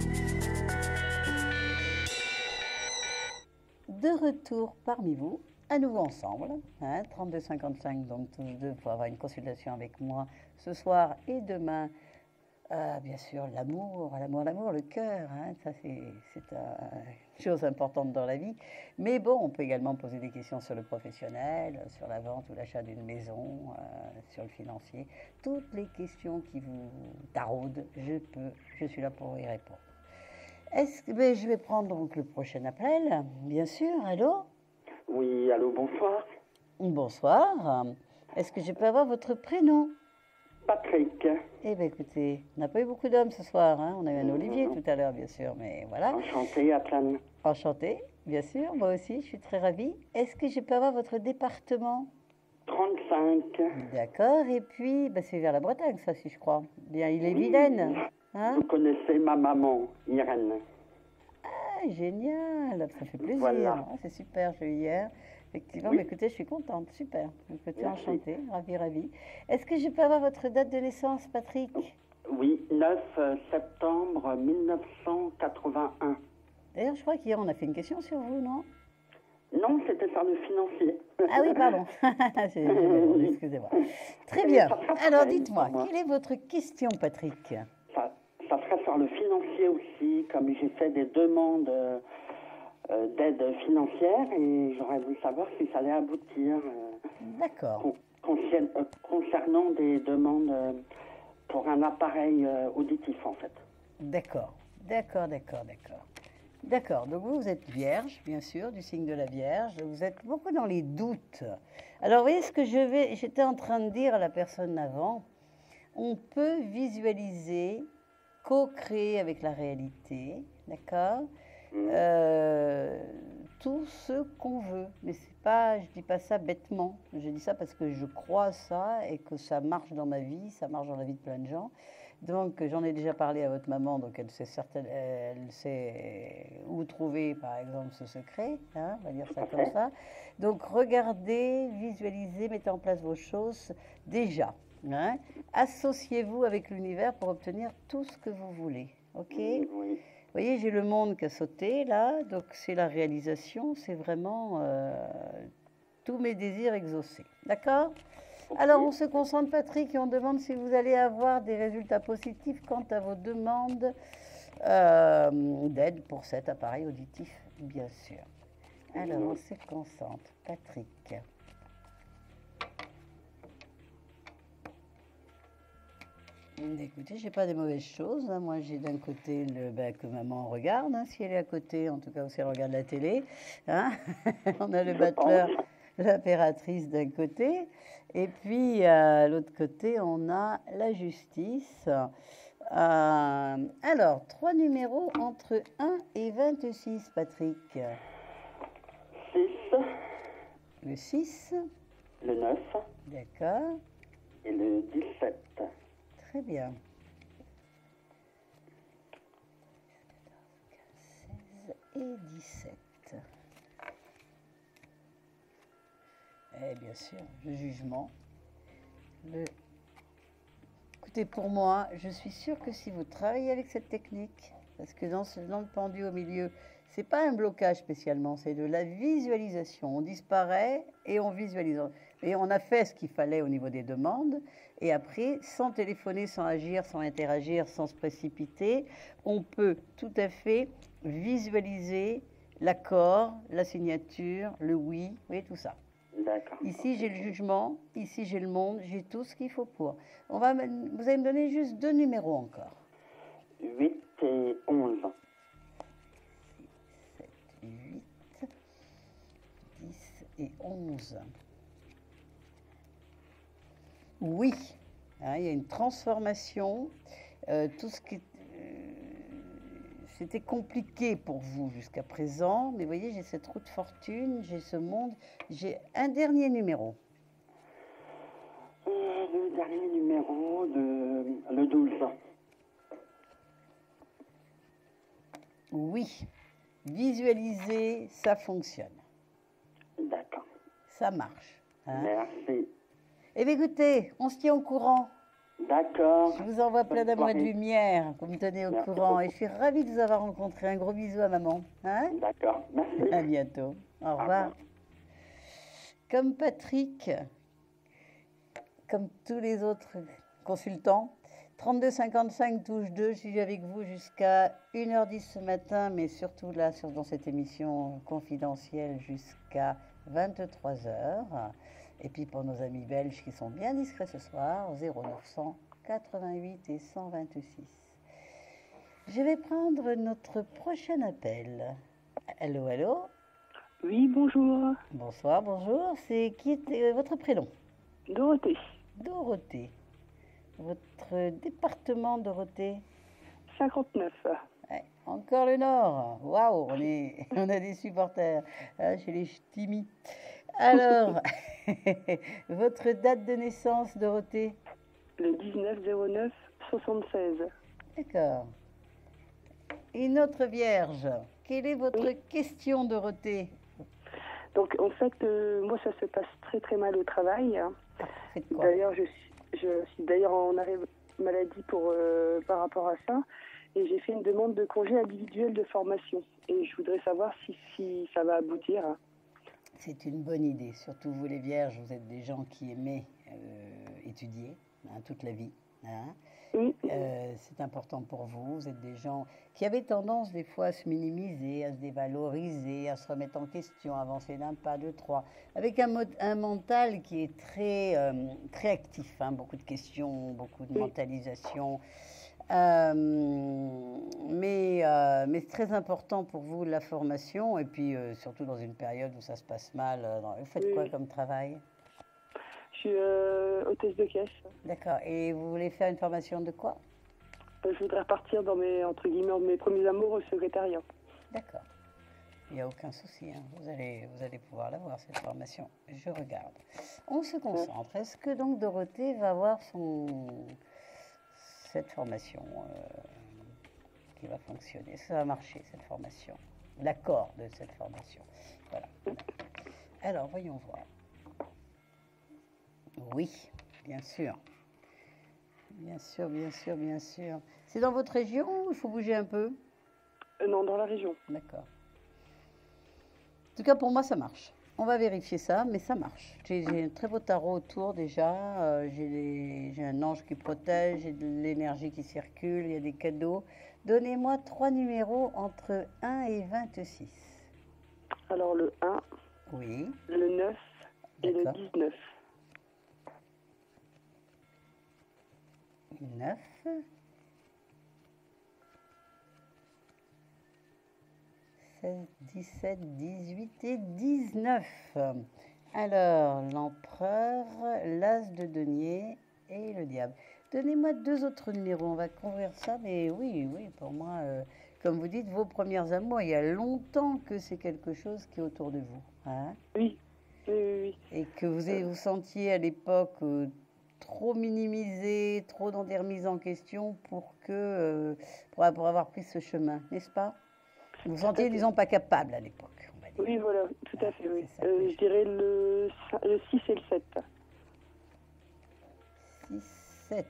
De retour parmi vous, à nouveau ensemble, hein, 3255, donc tous les deux pour avoir une consultation avec moi ce soir et demain. Bien sûr, l'amour, le cœur, hein, ça c'est une chose importante dans la vie. Mais bon, on peut également poser des questions sur le professionnel, sur la vente ou l'achat d'une maison, sur le financier. Toutes les questions qui vous taraudent, je suis là pour y répondre. Je vais prendre donc le prochain appel, bien sûr. Allô? Oui, allô, bonsoir. Bonsoir. Est-ce que je peux avoir votre prénom? Patrick. Eh bien, écoutez, on n'a pas eu beaucoup d'hommes ce soir. Hein. On a eu un Olivier tout à l'heure, bien sûr, mais voilà. Enchanté, Atlan. Enchanté, bien sûr. Moi aussi, je suis très ravie. Est-ce que je peux avoir votre département? 35. D'accord. Et puis, c'est vers la Bretagne, ça, si je crois. Bien, il est Vilaine. Hein? Vous connaissez ma maman, Irène. Ah, génial. Ça fait plaisir. Voilà. Oh, c'est super, je l'ai eu hier. Effectivement, écoutez, je suis contente, super. Écoutez, enchantée, ravie. Est-ce que je peux avoir votre date de naissance, Patrick? Oui, 9 septembre 1981. D'ailleurs, je crois qu'hier, on a fait une question sur vous, non? Non, c'était sur le financier. Ah oui, pardon. Excusez-moi. Très bien. Alors, dites-moi, quelle est votre question, Patrick? Ça serait sur le financier aussi, comme j'ai fait des demandes d'aide financière et j'aurais voulu savoir si ça allait aboutir. D'accord. Concernant des demandes pour un appareil auditif, en fait. D'accord. Donc vous êtes vierge, bien sûr, du signe de la Vierge. Vous êtes beaucoup dans les doutes. Alors, vous voyez ce que j'étais en train de dire à la personne avant. On peut visualiser, co-créer avec la réalité, d'accord? Tout ce qu'on veut, mais c'est pas, je dis pas ça bêtement, je dis ça parce que je crois à ça et que ça marche dans ma vie, ça marche dans la vie de plein de gens. Donc j'en ai déjà parlé à votre maman, donc elle sait où trouver par exemple ce secret, hein, on va dire ça comme ça. Donc regardez, visualisez, mettez en place vos choses déjà. Hein. Associez-vous avec l'univers pour obtenir tout ce que vous voulez, ok? Oui. Vous voyez, j'ai le monde qui a sauté, là, donc c'est la réalisation, c'est vraiment tous mes désirs exaucés. D'accord? Alors, on se concentre, Patrick, et on demande si vous allez avoir des résultats positifs quant à vos demandes d'aide pour cet appareil auditif, bien sûr. Alors, on se concentre, Patrick. Écoutez, j'ai pas des mauvaises choses. Hein. Moi, j'ai d'un côté que maman regarde, hein, si elle est à côté, en tout cas, si elle regarde la télé. Hein. On a le battleur, l'impératrice d'un côté. Et puis, à l'autre côté, on a la justice. Alors, 3 numéros entre 1 et 26, Patrick. 6. Le 6. Le 9. D'accord. Et le 17. Très bien. 16 et 17. Et bien sûr, le jugement. Écoutez, pour moi, je suis sûre que si vous travaillez avec cette technique, parce que dans le pendu au milieu, c'est pas un blocage spécialement, c'est de la visualisation. On disparaît et on visualise. Et on a fait ce qu'il fallait au niveau des demandes. Et après, sans téléphoner, sans agir, sans interagir, sans se précipiter, on peut tout à fait visualiser l'accord, la signature, le oui, vous voyez tout ça. D'accord. Ici, j'ai le jugement, ici, j'ai le monde, j'ai tout ce qu'il faut pour. Vous allez me donner juste 2 numéros encore. 8 et 11. 6, 7, 8, 10 et 11. Oui, hein, il y a une transformation. Tout ce qui c'était compliqué pour vous jusqu'à présent, mais vous voyez, j'ai cette roue de fortune, j'ai ce monde, j'ai un dernier numéro. Le dernier numéro, le 12. Oui, visualiser, ça fonctionne. D'accord. Ça marche. Hein. Merci. Eh bien, écoutez, on se tient au courant. D'accord. Je vous envoie plein d'amour et de lumière pour me tenir au courant. Beaucoup. Et je suis ravie de vous avoir rencontré. Un gros bisou à maman. Hein? D'accord, merci. À bientôt. Au revoir. Comme Patrick, comme tous les autres consultants, 3255 touche 2, je suis avec vous jusqu'à 1h10 ce matin, mais surtout là, dans cette émission confidentielle jusqu'à 23h. Et puis pour nos amis belges qui sont bien discrets ce soir, 0900 88 et 126. Je vais prendre notre prochain appel. Allô, allô? Oui, bonjour. Bonsoir, bonjour. C'est qui est votre prénom? Dorothée. Dorothée. Votre département, Dorothée? 59. Ouais, encore le Nord. Waouh, on a des supporters chez les ch'timis. Alors, votre date de naissance, Dorothée? Le 19/09/76. D'accord. Et notre Vierge, quelle est votre question, Dorothée? Donc, en fait, moi, ça se passe très, très mal au travail. D'ailleurs, je suis d'ailleurs en arrêt maladie par rapport à ça. Et j'ai fait une demande de congé individuel de formation. Et je voudrais savoir si ça va aboutir. C'est une bonne idée. Surtout vous, les Vierges, vous êtes des gens qui aimaient étudier toute la vie. Hein. Oui. C'est important pour vous. Vous êtes des gens qui avaient tendance des fois à se minimiser, à se dévaloriser, à se remettre en question, à avancer d'un pas, de trois, avec un mental qui est très, très actif. Hein, beaucoup de questions, beaucoup de mentalisation. Mais c'est très important pour vous la formation et puis surtout dans une période où ça se passe mal. Vous faites quoi comme travail? Je suis hôtesse de caisse. D'accord. Et vous voulez faire une formation de quoi? Je voudrais repartir dans mes premiers amours au secrétariat. D'accord. Il n'y a aucun souci. Hein. Vous allez pouvoir l'avoir, cette formation. Je regarde. On se concentre. Est-ce que donc Dorothée va avoir cette formation qui va fonctionner? Ça va marcher, cette formation. L'accord de cette formation. Voilà. Alors, voyons voir. Oui, bien sûr. Bien sûr, bien sûr, bien sûr. C'est dans votre région ou il faut bouger un peu? Non, dans la région. D'accord. En tout cas, pour moi, ça marche. On va vérifier ça, mais ça marche. J'ai un très beau tarot autour déjà. J'ai un ange qui protège, j'ai de l'énergie qui circule, il y a des cadeaux. Donnez-moi 3 numéros entre 1 et 26. Alors le 1, oui, le 9 et le 19. 9. 16, 17, 18 et 19. Alors, l'empereur, l'as de denier et le diable. Donnez-moi 2 autres numéros, on va couvrir ça, mais oui, pour moi, comme vous dites, vos premières amours, il y a longtemps que c'est quelque chose qui est autour de vous. Hein? Oui. Et que vous sentiez à l'époque trop minimisé, trop dans des remises en question pour avoir pris ce chemin, n'est-ce pas? Vous vous sentiez, disons, pas capable à l'époque, on va dire. Oui, voilà, tout à fait, oui. Je dirais le 6 et le 7. 6, 7.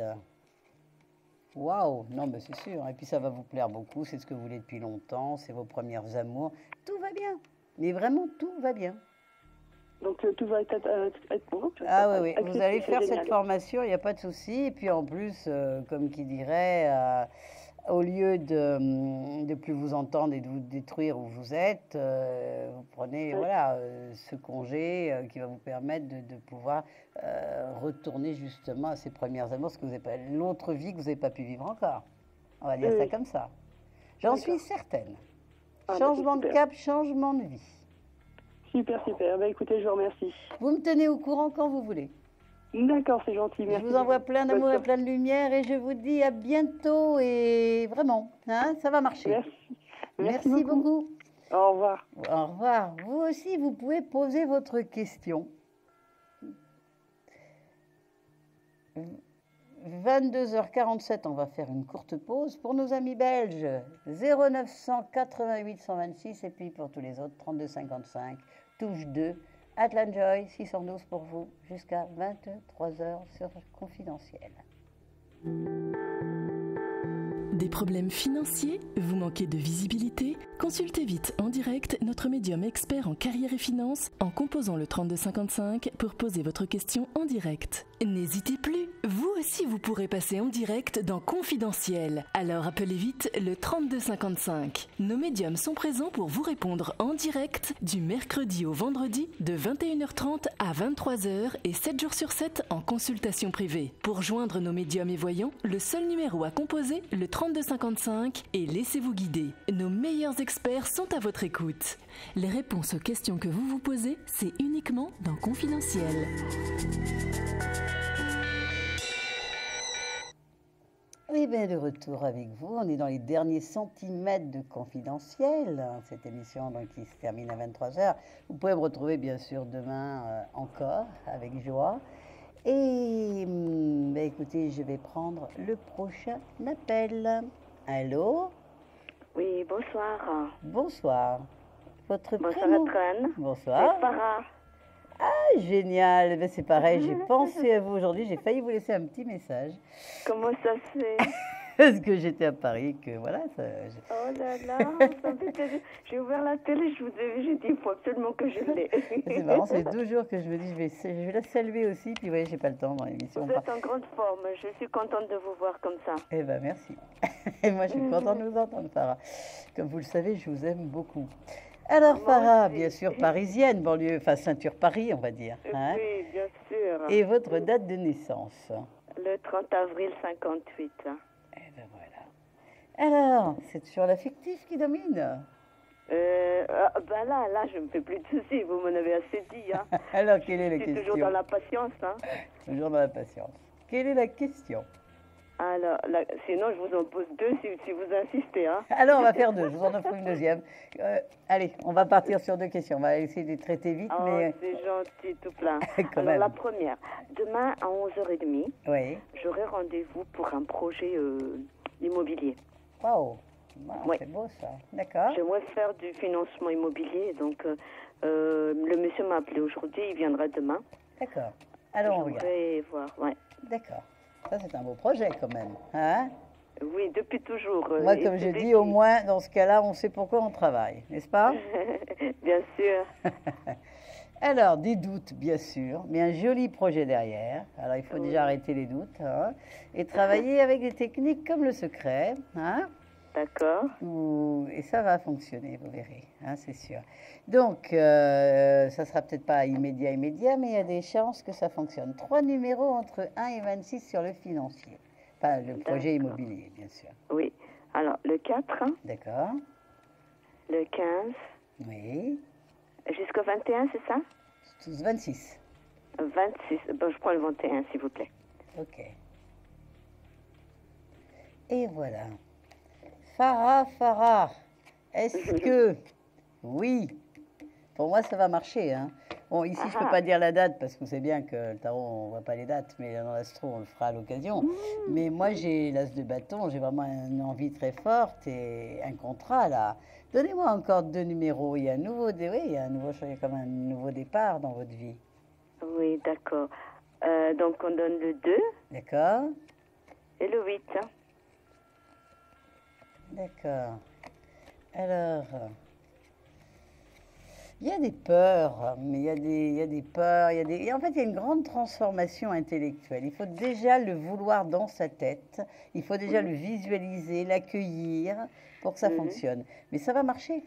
Waouh, non, mais c'est sûr. Et puis ça va vous plaire beaucoup, c'est ce que vous voulez depuis longtemps, c'est vos premières amours. Tout va bien, mais vraiment tout va bien. Donc tout va être bon. Ah oui, vous allez faire cette formation, il n'y a pas de souci. Et puis en plus, comme qui dirait... au lieu de plus vous entendre et de vous détruire où vous êtes, vous prenez ce congé qui va vous permettre de pouvoir retourner justement à ces premières amours, ce que vous avez pas, l'autre vie que vous n'avez pas pu vivre encore. On va dire ça comme ça. J'en suis certaine. Changement de cap, changement de vie. Super. Écoutez, je vous remercie. Vous me tenez au courant quand vous voulez. D'accord, c'est gentil. Merci. Je vous envoie plein d'amour et plein de lumière et je vous dis à bientôt et vraiment, ça va marcher. Merci beaucoup. Au revoir. Au revoir. Vous aussi, vous pouvez poser votre question. 22h47, on va faire une courte pause pour nos amis belges. 0988 126 et puis pour tous les autres, 3255, touche 2. Atlan Joy, 612 pour vous, jusqu'à 23h sur Confidentiel. Des problèmes financiers? Vous manquez de visibilité? Consultez vite en direct notre médium expert en carrière et finances en composant le 3255 pour poser votre question en direct. N'hésitez plus, Vous aussi, vous pourrez passer en direct dans Confidentiel. Alors appelez vite le 3255. Nos médiums sont présents pour vous répondre en direct du mercredi au vendredi de 21h30 à 23h et 7 jours sur 7 en consultation privée. Pour joindre nos médiums et voyants, le seul numéro à composer, le 3255, et laissez-vous guider. Nos meilleurs experts sont à votre écoute. Les réponses aux questions que vous vous posez, c'est uniquement dans Confidentiel. Eh bien, de retour avec vous, on est dans les derniers centimètres de Confidentiel, cette émission donc, qui se termine à 23h. Vous pouvez me retrouver bien sûr demain encore, avec joie. Et écoutez, je vais prendre le prochain appel. Allô? Oui, bonsoir. Bonsoir. Votre bonsoir prénom? Antoine. Bonsoir. C'est Farah. Ah, génial. Ben, c'est pareil, j'ai pensé à vous aujourd'hui. J'ai failli vous laisser un petit message. Comment ça se fait? Parce que j'étais à Paris, que voilà. Ça, oh là là, ça me fait plaisir. J'ai ouvert la télé, je vous ai vu, j'ai dit, il faut absolument que je l'ai. C'est marrant, c'est 2 jours que je me dis, je vais la saluer aussi, puis vous voyez, j'ai pas le temps dans l'émission. Vous êtes en grande forme, je suis contente de vous voir comme ça. Eh bien, merci. Et moi, je suis contente de vous entendre, Farah. Comme vous le savez, je vous aime beaucoup. Alors, Farah, bien sûr, parisienne, banlieue, enfin, ceinture Paris, on va dire. Hein? Oui, bien sûr. Et votre date de naissance? Le 30 avril 58. Eh bien, voilà. Alors, c'est toujours l'affectif qui domine? Ben là, je ne me fais plus de soucis, vous m'en avez assez dit. Hein. Alors, quelle est la question? Toujours dans la patience. Hein. Toujours dans la patience. Quelle est la question? Alors, sinon, je vous en pose 2 si vous insistez. Hein. Alors, on va faire 2. Je vous en offre une deuxième. Allez, on va partir sur 2 questions. On va essayer de les traiter vite. Oh, mais... c'est gentil, tout plein. Alors, même. la première. Demain, à 11h30, oui. j'aurai rendez-vous pour un projet immobilier. Waouh, wow, c'est beau ça. D'accord. J'aimerais faire du financement immobilier. Donc, le monsieur m'a appelé aujourd'hui. Il viendra demain. D'accord. Alors, on regarde. Voir, ouais. D'accord. Ça, c'est un beau projet quand même. Hein? Oui, depuis toujours. Moi, comme je dis, au moins, dans ce cas-là, on sait pourquoi on travaille, n'est-ce pas? Bien sûr. Alors, des doutes, bien sûr, mais un joli projet derrière. Alors, il faut déjà arrêter les doutes hein, et travailler avec des techniques comme le secret. Hein? D'accord. Et ça va fonctionner, vous verrez, hein, c'est sûr. Donc, ça ne sera peut-être pas immédiat, mais il y a des chances que ça fonctionne. 3 numéros entre 1 et 26 sur le financier. Enfin, le projet immobilier, bien sûr. Oui. Alors, le 4. D'accord. Le 15. Oui. Jusqu'au 21, c'est ça? Tous 26. 26. Bon, je prends le 21, s'il vous plaît. OK. Et voilà. Farah, est-ce que... Oui. Pour moi, ça va marcher. Hein. Bon, ici, je ne peux pas dire la date parce que c'est bien que le tarot, on ne voit pas les dates, mais dans l'astro, on le fera à l'occasion. Mais moi, j'ai l'as de bâton, j'ai vraiment une envie très forte et un contrat, là. Donnez-moi encore 2 numéros. Il y a un nouveau, il y a comme un nouveau départ dans votre vie. Oui, d'accord. Donc, on donne le 2. D'accord. Et le 8. D'accord. Alors... Il y a des peurs, mais il y a des peurs, et en fait, il y a une grande transformation intellectuelle. Il faut déjà le vouloir dans sa tête, il faut déjà le visualiser, l'accueillir pour que ça fonctionne. Mais ça va marcher.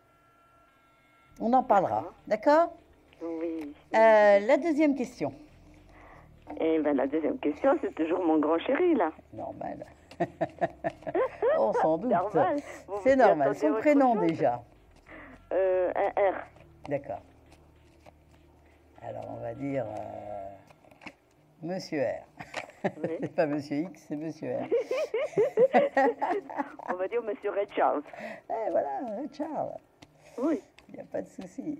On en parlera, d'accord? Oui. La deuxième question. Eh bien, la deuxième question, c'est toujours mon grand chéri, là. Normal. Oh, sans doute. Normal. C'est normal. Son prénom, déjà. Un R. D'accord. Alors, on va dire Monsieur R. Oui. C'est pas Monsieur X, c'est Monsieur R. On va dire Monsieur Red Charles. Eh, voilà, Red Charles. Oui. Il n'y a pas de souci.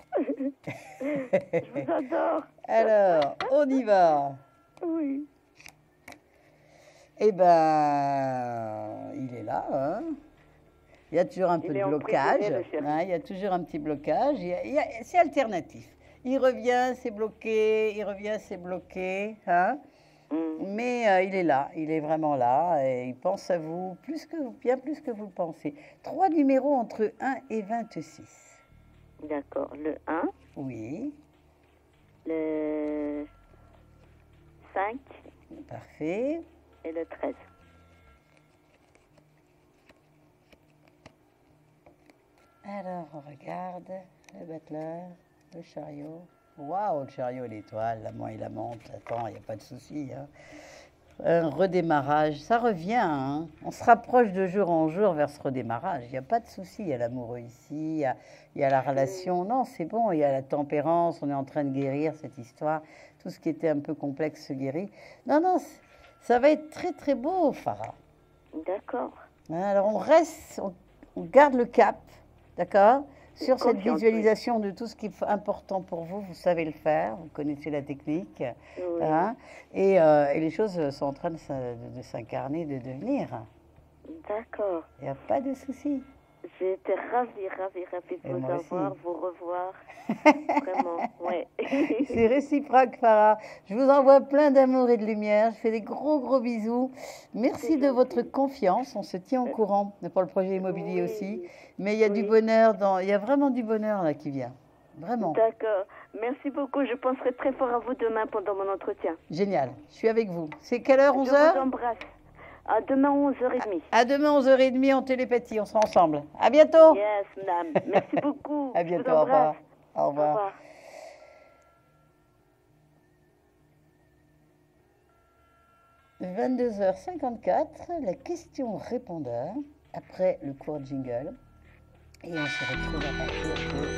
Je vous adore. Alors, on y va. Oui. Eh ben, il est là, hein. Il y a toujours un peu de blocage. Hein, il y a toujours un petit blocage. C'est alternatif. Il revient, c'est bloqué. Il revient, c'est bloqué. Hein. Mais il est là. Il est vraiment là. Et il pense à vous bien plus que vous le pensez. 3 numéros entre 1 et 26. D'accord. Le 1. Oui. Le 5. Parfait. Et le 13. Alors, on regarde le butler, le chariot. Waouh, le chariot et l'étoile, l'amant et l'amante. Attends, il n'y a pas de souci. Hein. Un redémarrage, ça revient. Hein. On se rapproche de jour en jour vers ce redémarrage. Il n'y a pas de souci. Il y a l'amoureux ici, il y a la relation. Non, c'est bon. Il y a la tempérance. On est en train de guérir cette histoire. Tout ce qui était un peu complexe se guérit. Non, non, ça va être très, très beau, Farah. D'accord. Alors, on reste, on garde le cap. D'accord. Sur cette visualisation de tout ce qui est important pour vous, vous savez le faire, vous connaissez la technique. Oui. Hein, et les choses sont en train de s'incarner, de devenir. D'accord. Il n'y a pas de souci. J'ai été ravie de vous avoir, vous revoir. Vraiment, ouais. C'est réciproque, Farah. Je vous envoie plein d'amour et de lumière. Je fais des gros bisous. Merci de votre confiance. On se tient au courant pour le projet immobilier aussi. Mais il y a du bonheur, il y a vraiment du bonheur là qui vient. Vraiment. D'accord. Merci beaucoup. Je penserai très fort à vous demain pendant mon entretien. Génial. Je suis avec vous. C'est quelle heure, 11h? Je vous embrasse. À demain 11h30. À demain 11h30 en télépathie, on sera ensemble. À bientôt. Yes, madame. Merci beaucoup. À bientôt, au revoir. Au revoir. Au revoir. 22h54, la question répondeur, après le court jingle. Et on se retrouve à partir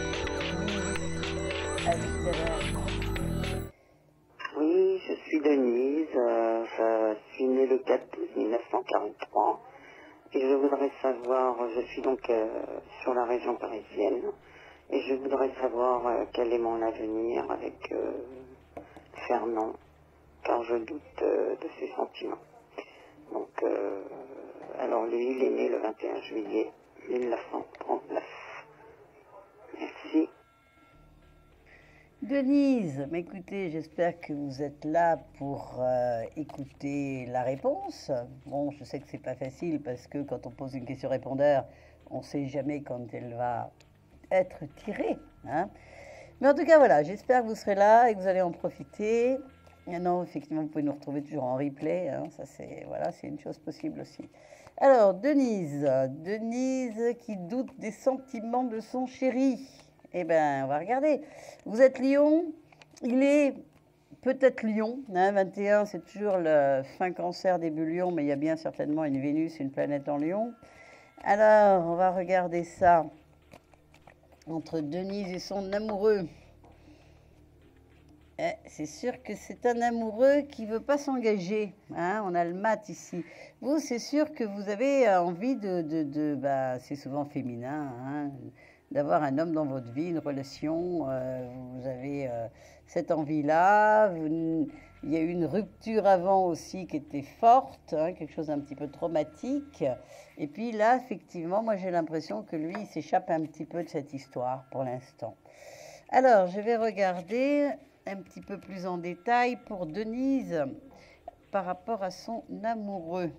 de... Oui, je suis Denise, je suis née le 4/12/1943 et je voudrais savoir, je suis donc sur la région parisienne et je voudrais savoir quel est mon avenir avec Fernand, car je doute de ses sentiments. Donc, alors lui, il est né le 21 juillet 1939. Merci. Denise, écoutez, j'espère que vous êtes là pour écouter la réponse. Bon, je sais que c'est pas facile parce que quand on pose une question répondeur, on ne sait jamais quand elle va être tirée. Hein. Mais en tout cas, voilà, j'espère que vous serez là et que vous allez en profiter. Et non, effectivement, vous pouvez nous retrouver toujours en replay. Hein, ça, c'est une chose possible aussi. Alors, Denise qui doute des sentiments de son chéri. Eh bien, on va regarder. Vous êtes Lion, il est peut-être Lion. Hein, 21, c'est toujours le fin Cancer, début Lion, mais il y a bien certainement une Vénus, une planète en Lion. Alors, on va regarder ça entre Denise et son amoureux. C'est sûr que c'est un amoureux qui ne veut pas s'engager. Hein, on a le mat ici. Vous, c'est sûr que vous avez envie c'est souvent féminin, hein, d'avoir un homme dans votre vie, une relation. Vous avez cette envie-là. Il y a eu une rupture avant aussi qui était forte, hein, quelque chose d'un petit peu traumatique. Et puis là, effectivement, moi j'ai l'impression que lui, il s'échappe un petit peu de cette histoire pour l'instant. Alors, je vais regarder un petit peu plus en détail pour Denise par rapport à son amoureux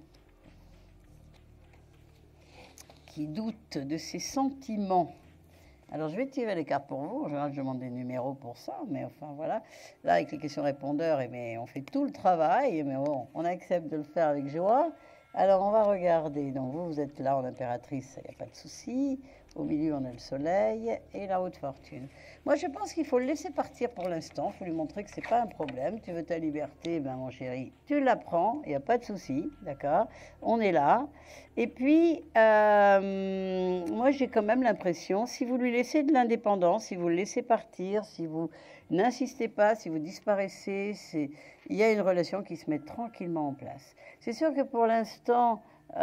qui doute de ses sentiments. Alors, je vais tirer les cartes pour vous. En général, je demande des numéros pour ça, mais enfin, voilà. Là, avec les questions répondeurs, on fait tout le travail, mais bon, on accepte de le faire avec joie. Alors, on va regarder. Donc, vous êtes là en impératrice, il n'y a pas de souci. Au milieu, on a le soleil et la haute fortune. Moi, je pense qu'il faut le laisser partir pour l'instant. Il faut lui montrer que ce n'est pas un problème. Tu veux ta liberté, ben, mon chéri, tu la prends. Il n'y a pas de souci, d'accord? On est là. Et puis, moi, j'ai quand même l'impression, si vous lui laissez de l'indépendance, si vous le laissez partir, si vous n'insistez pas, si vous disparaissez, il y a une relation qui se met tranquillement en place. C'est sûr que pour l'instant...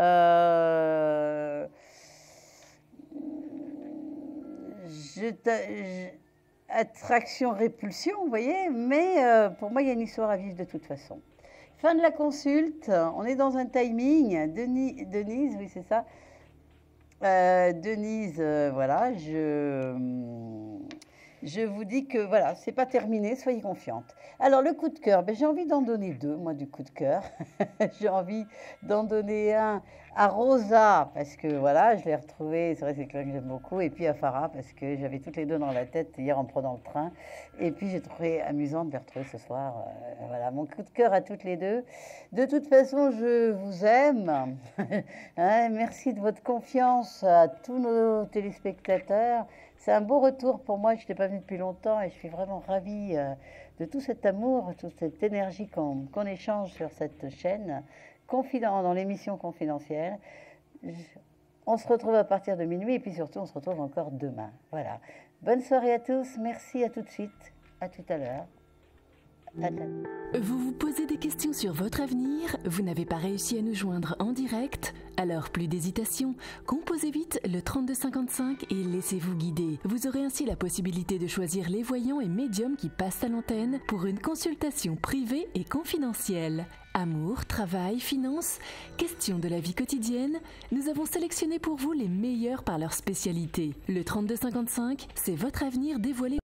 attraction-répulsion, vous voyez, mais pour moi, il y a une histoire à vivre de toute façon. Fin de la consulte, on est dans un timing. Denise, oui, c'est ça. Denise, voilà, je vous dis que, voilà, c'est pas terminé, soyez confiante. Alors, le coup de cœur, j'ai envie d'en donner deux, moi, du coup de cœur. J'ai envie d'en donner un à Rosa, parce que voilà, je l'ai retrouvée, c'est vrai, c'est quelqu'un que j'aime beaucoup, et puis à Farah, parce que j'avais toutes les deux dans la tête hier en prenant le train, et puis j'ai trouvé amusant de les retrouver ce soir. Voilà, mon coup de cœur à toutes les deux. De toute façon, je vous aime. Hein, merci de votre confiance à tous nos téléspectateurs. C'est un beau retour pour moi, je n'étais pas venue depuis longtemps, et je suis vraiment ravie de tout cet amour, toute cette énergie qu'on échange sur cette chaîne. Dans l'émission confidentielle. On se retrouve à partir de minuit et puis surtout on se retrouve encore demain. Voilà. Bonne soirée à tous. Merci, à tout de suite. À tout à l'heure. Vous vous posez des questions sur votre avenir? Vous n'avez pas réussi à nous joindre en direct? Alors plus d'hésitation, composez vite le 3255 et laissez-vous guider. Vous aurez ainsi la possibilité de choisir les voyants et médiums qui passent à l'antenne pour une consultation privée et confidentielle. Amour, travail, finances, questions de la vie quotidienne, nous avons sélectionné pour vous les meilleurs par leur spécialité. Le 3255, c'est votre avenir dévoilé.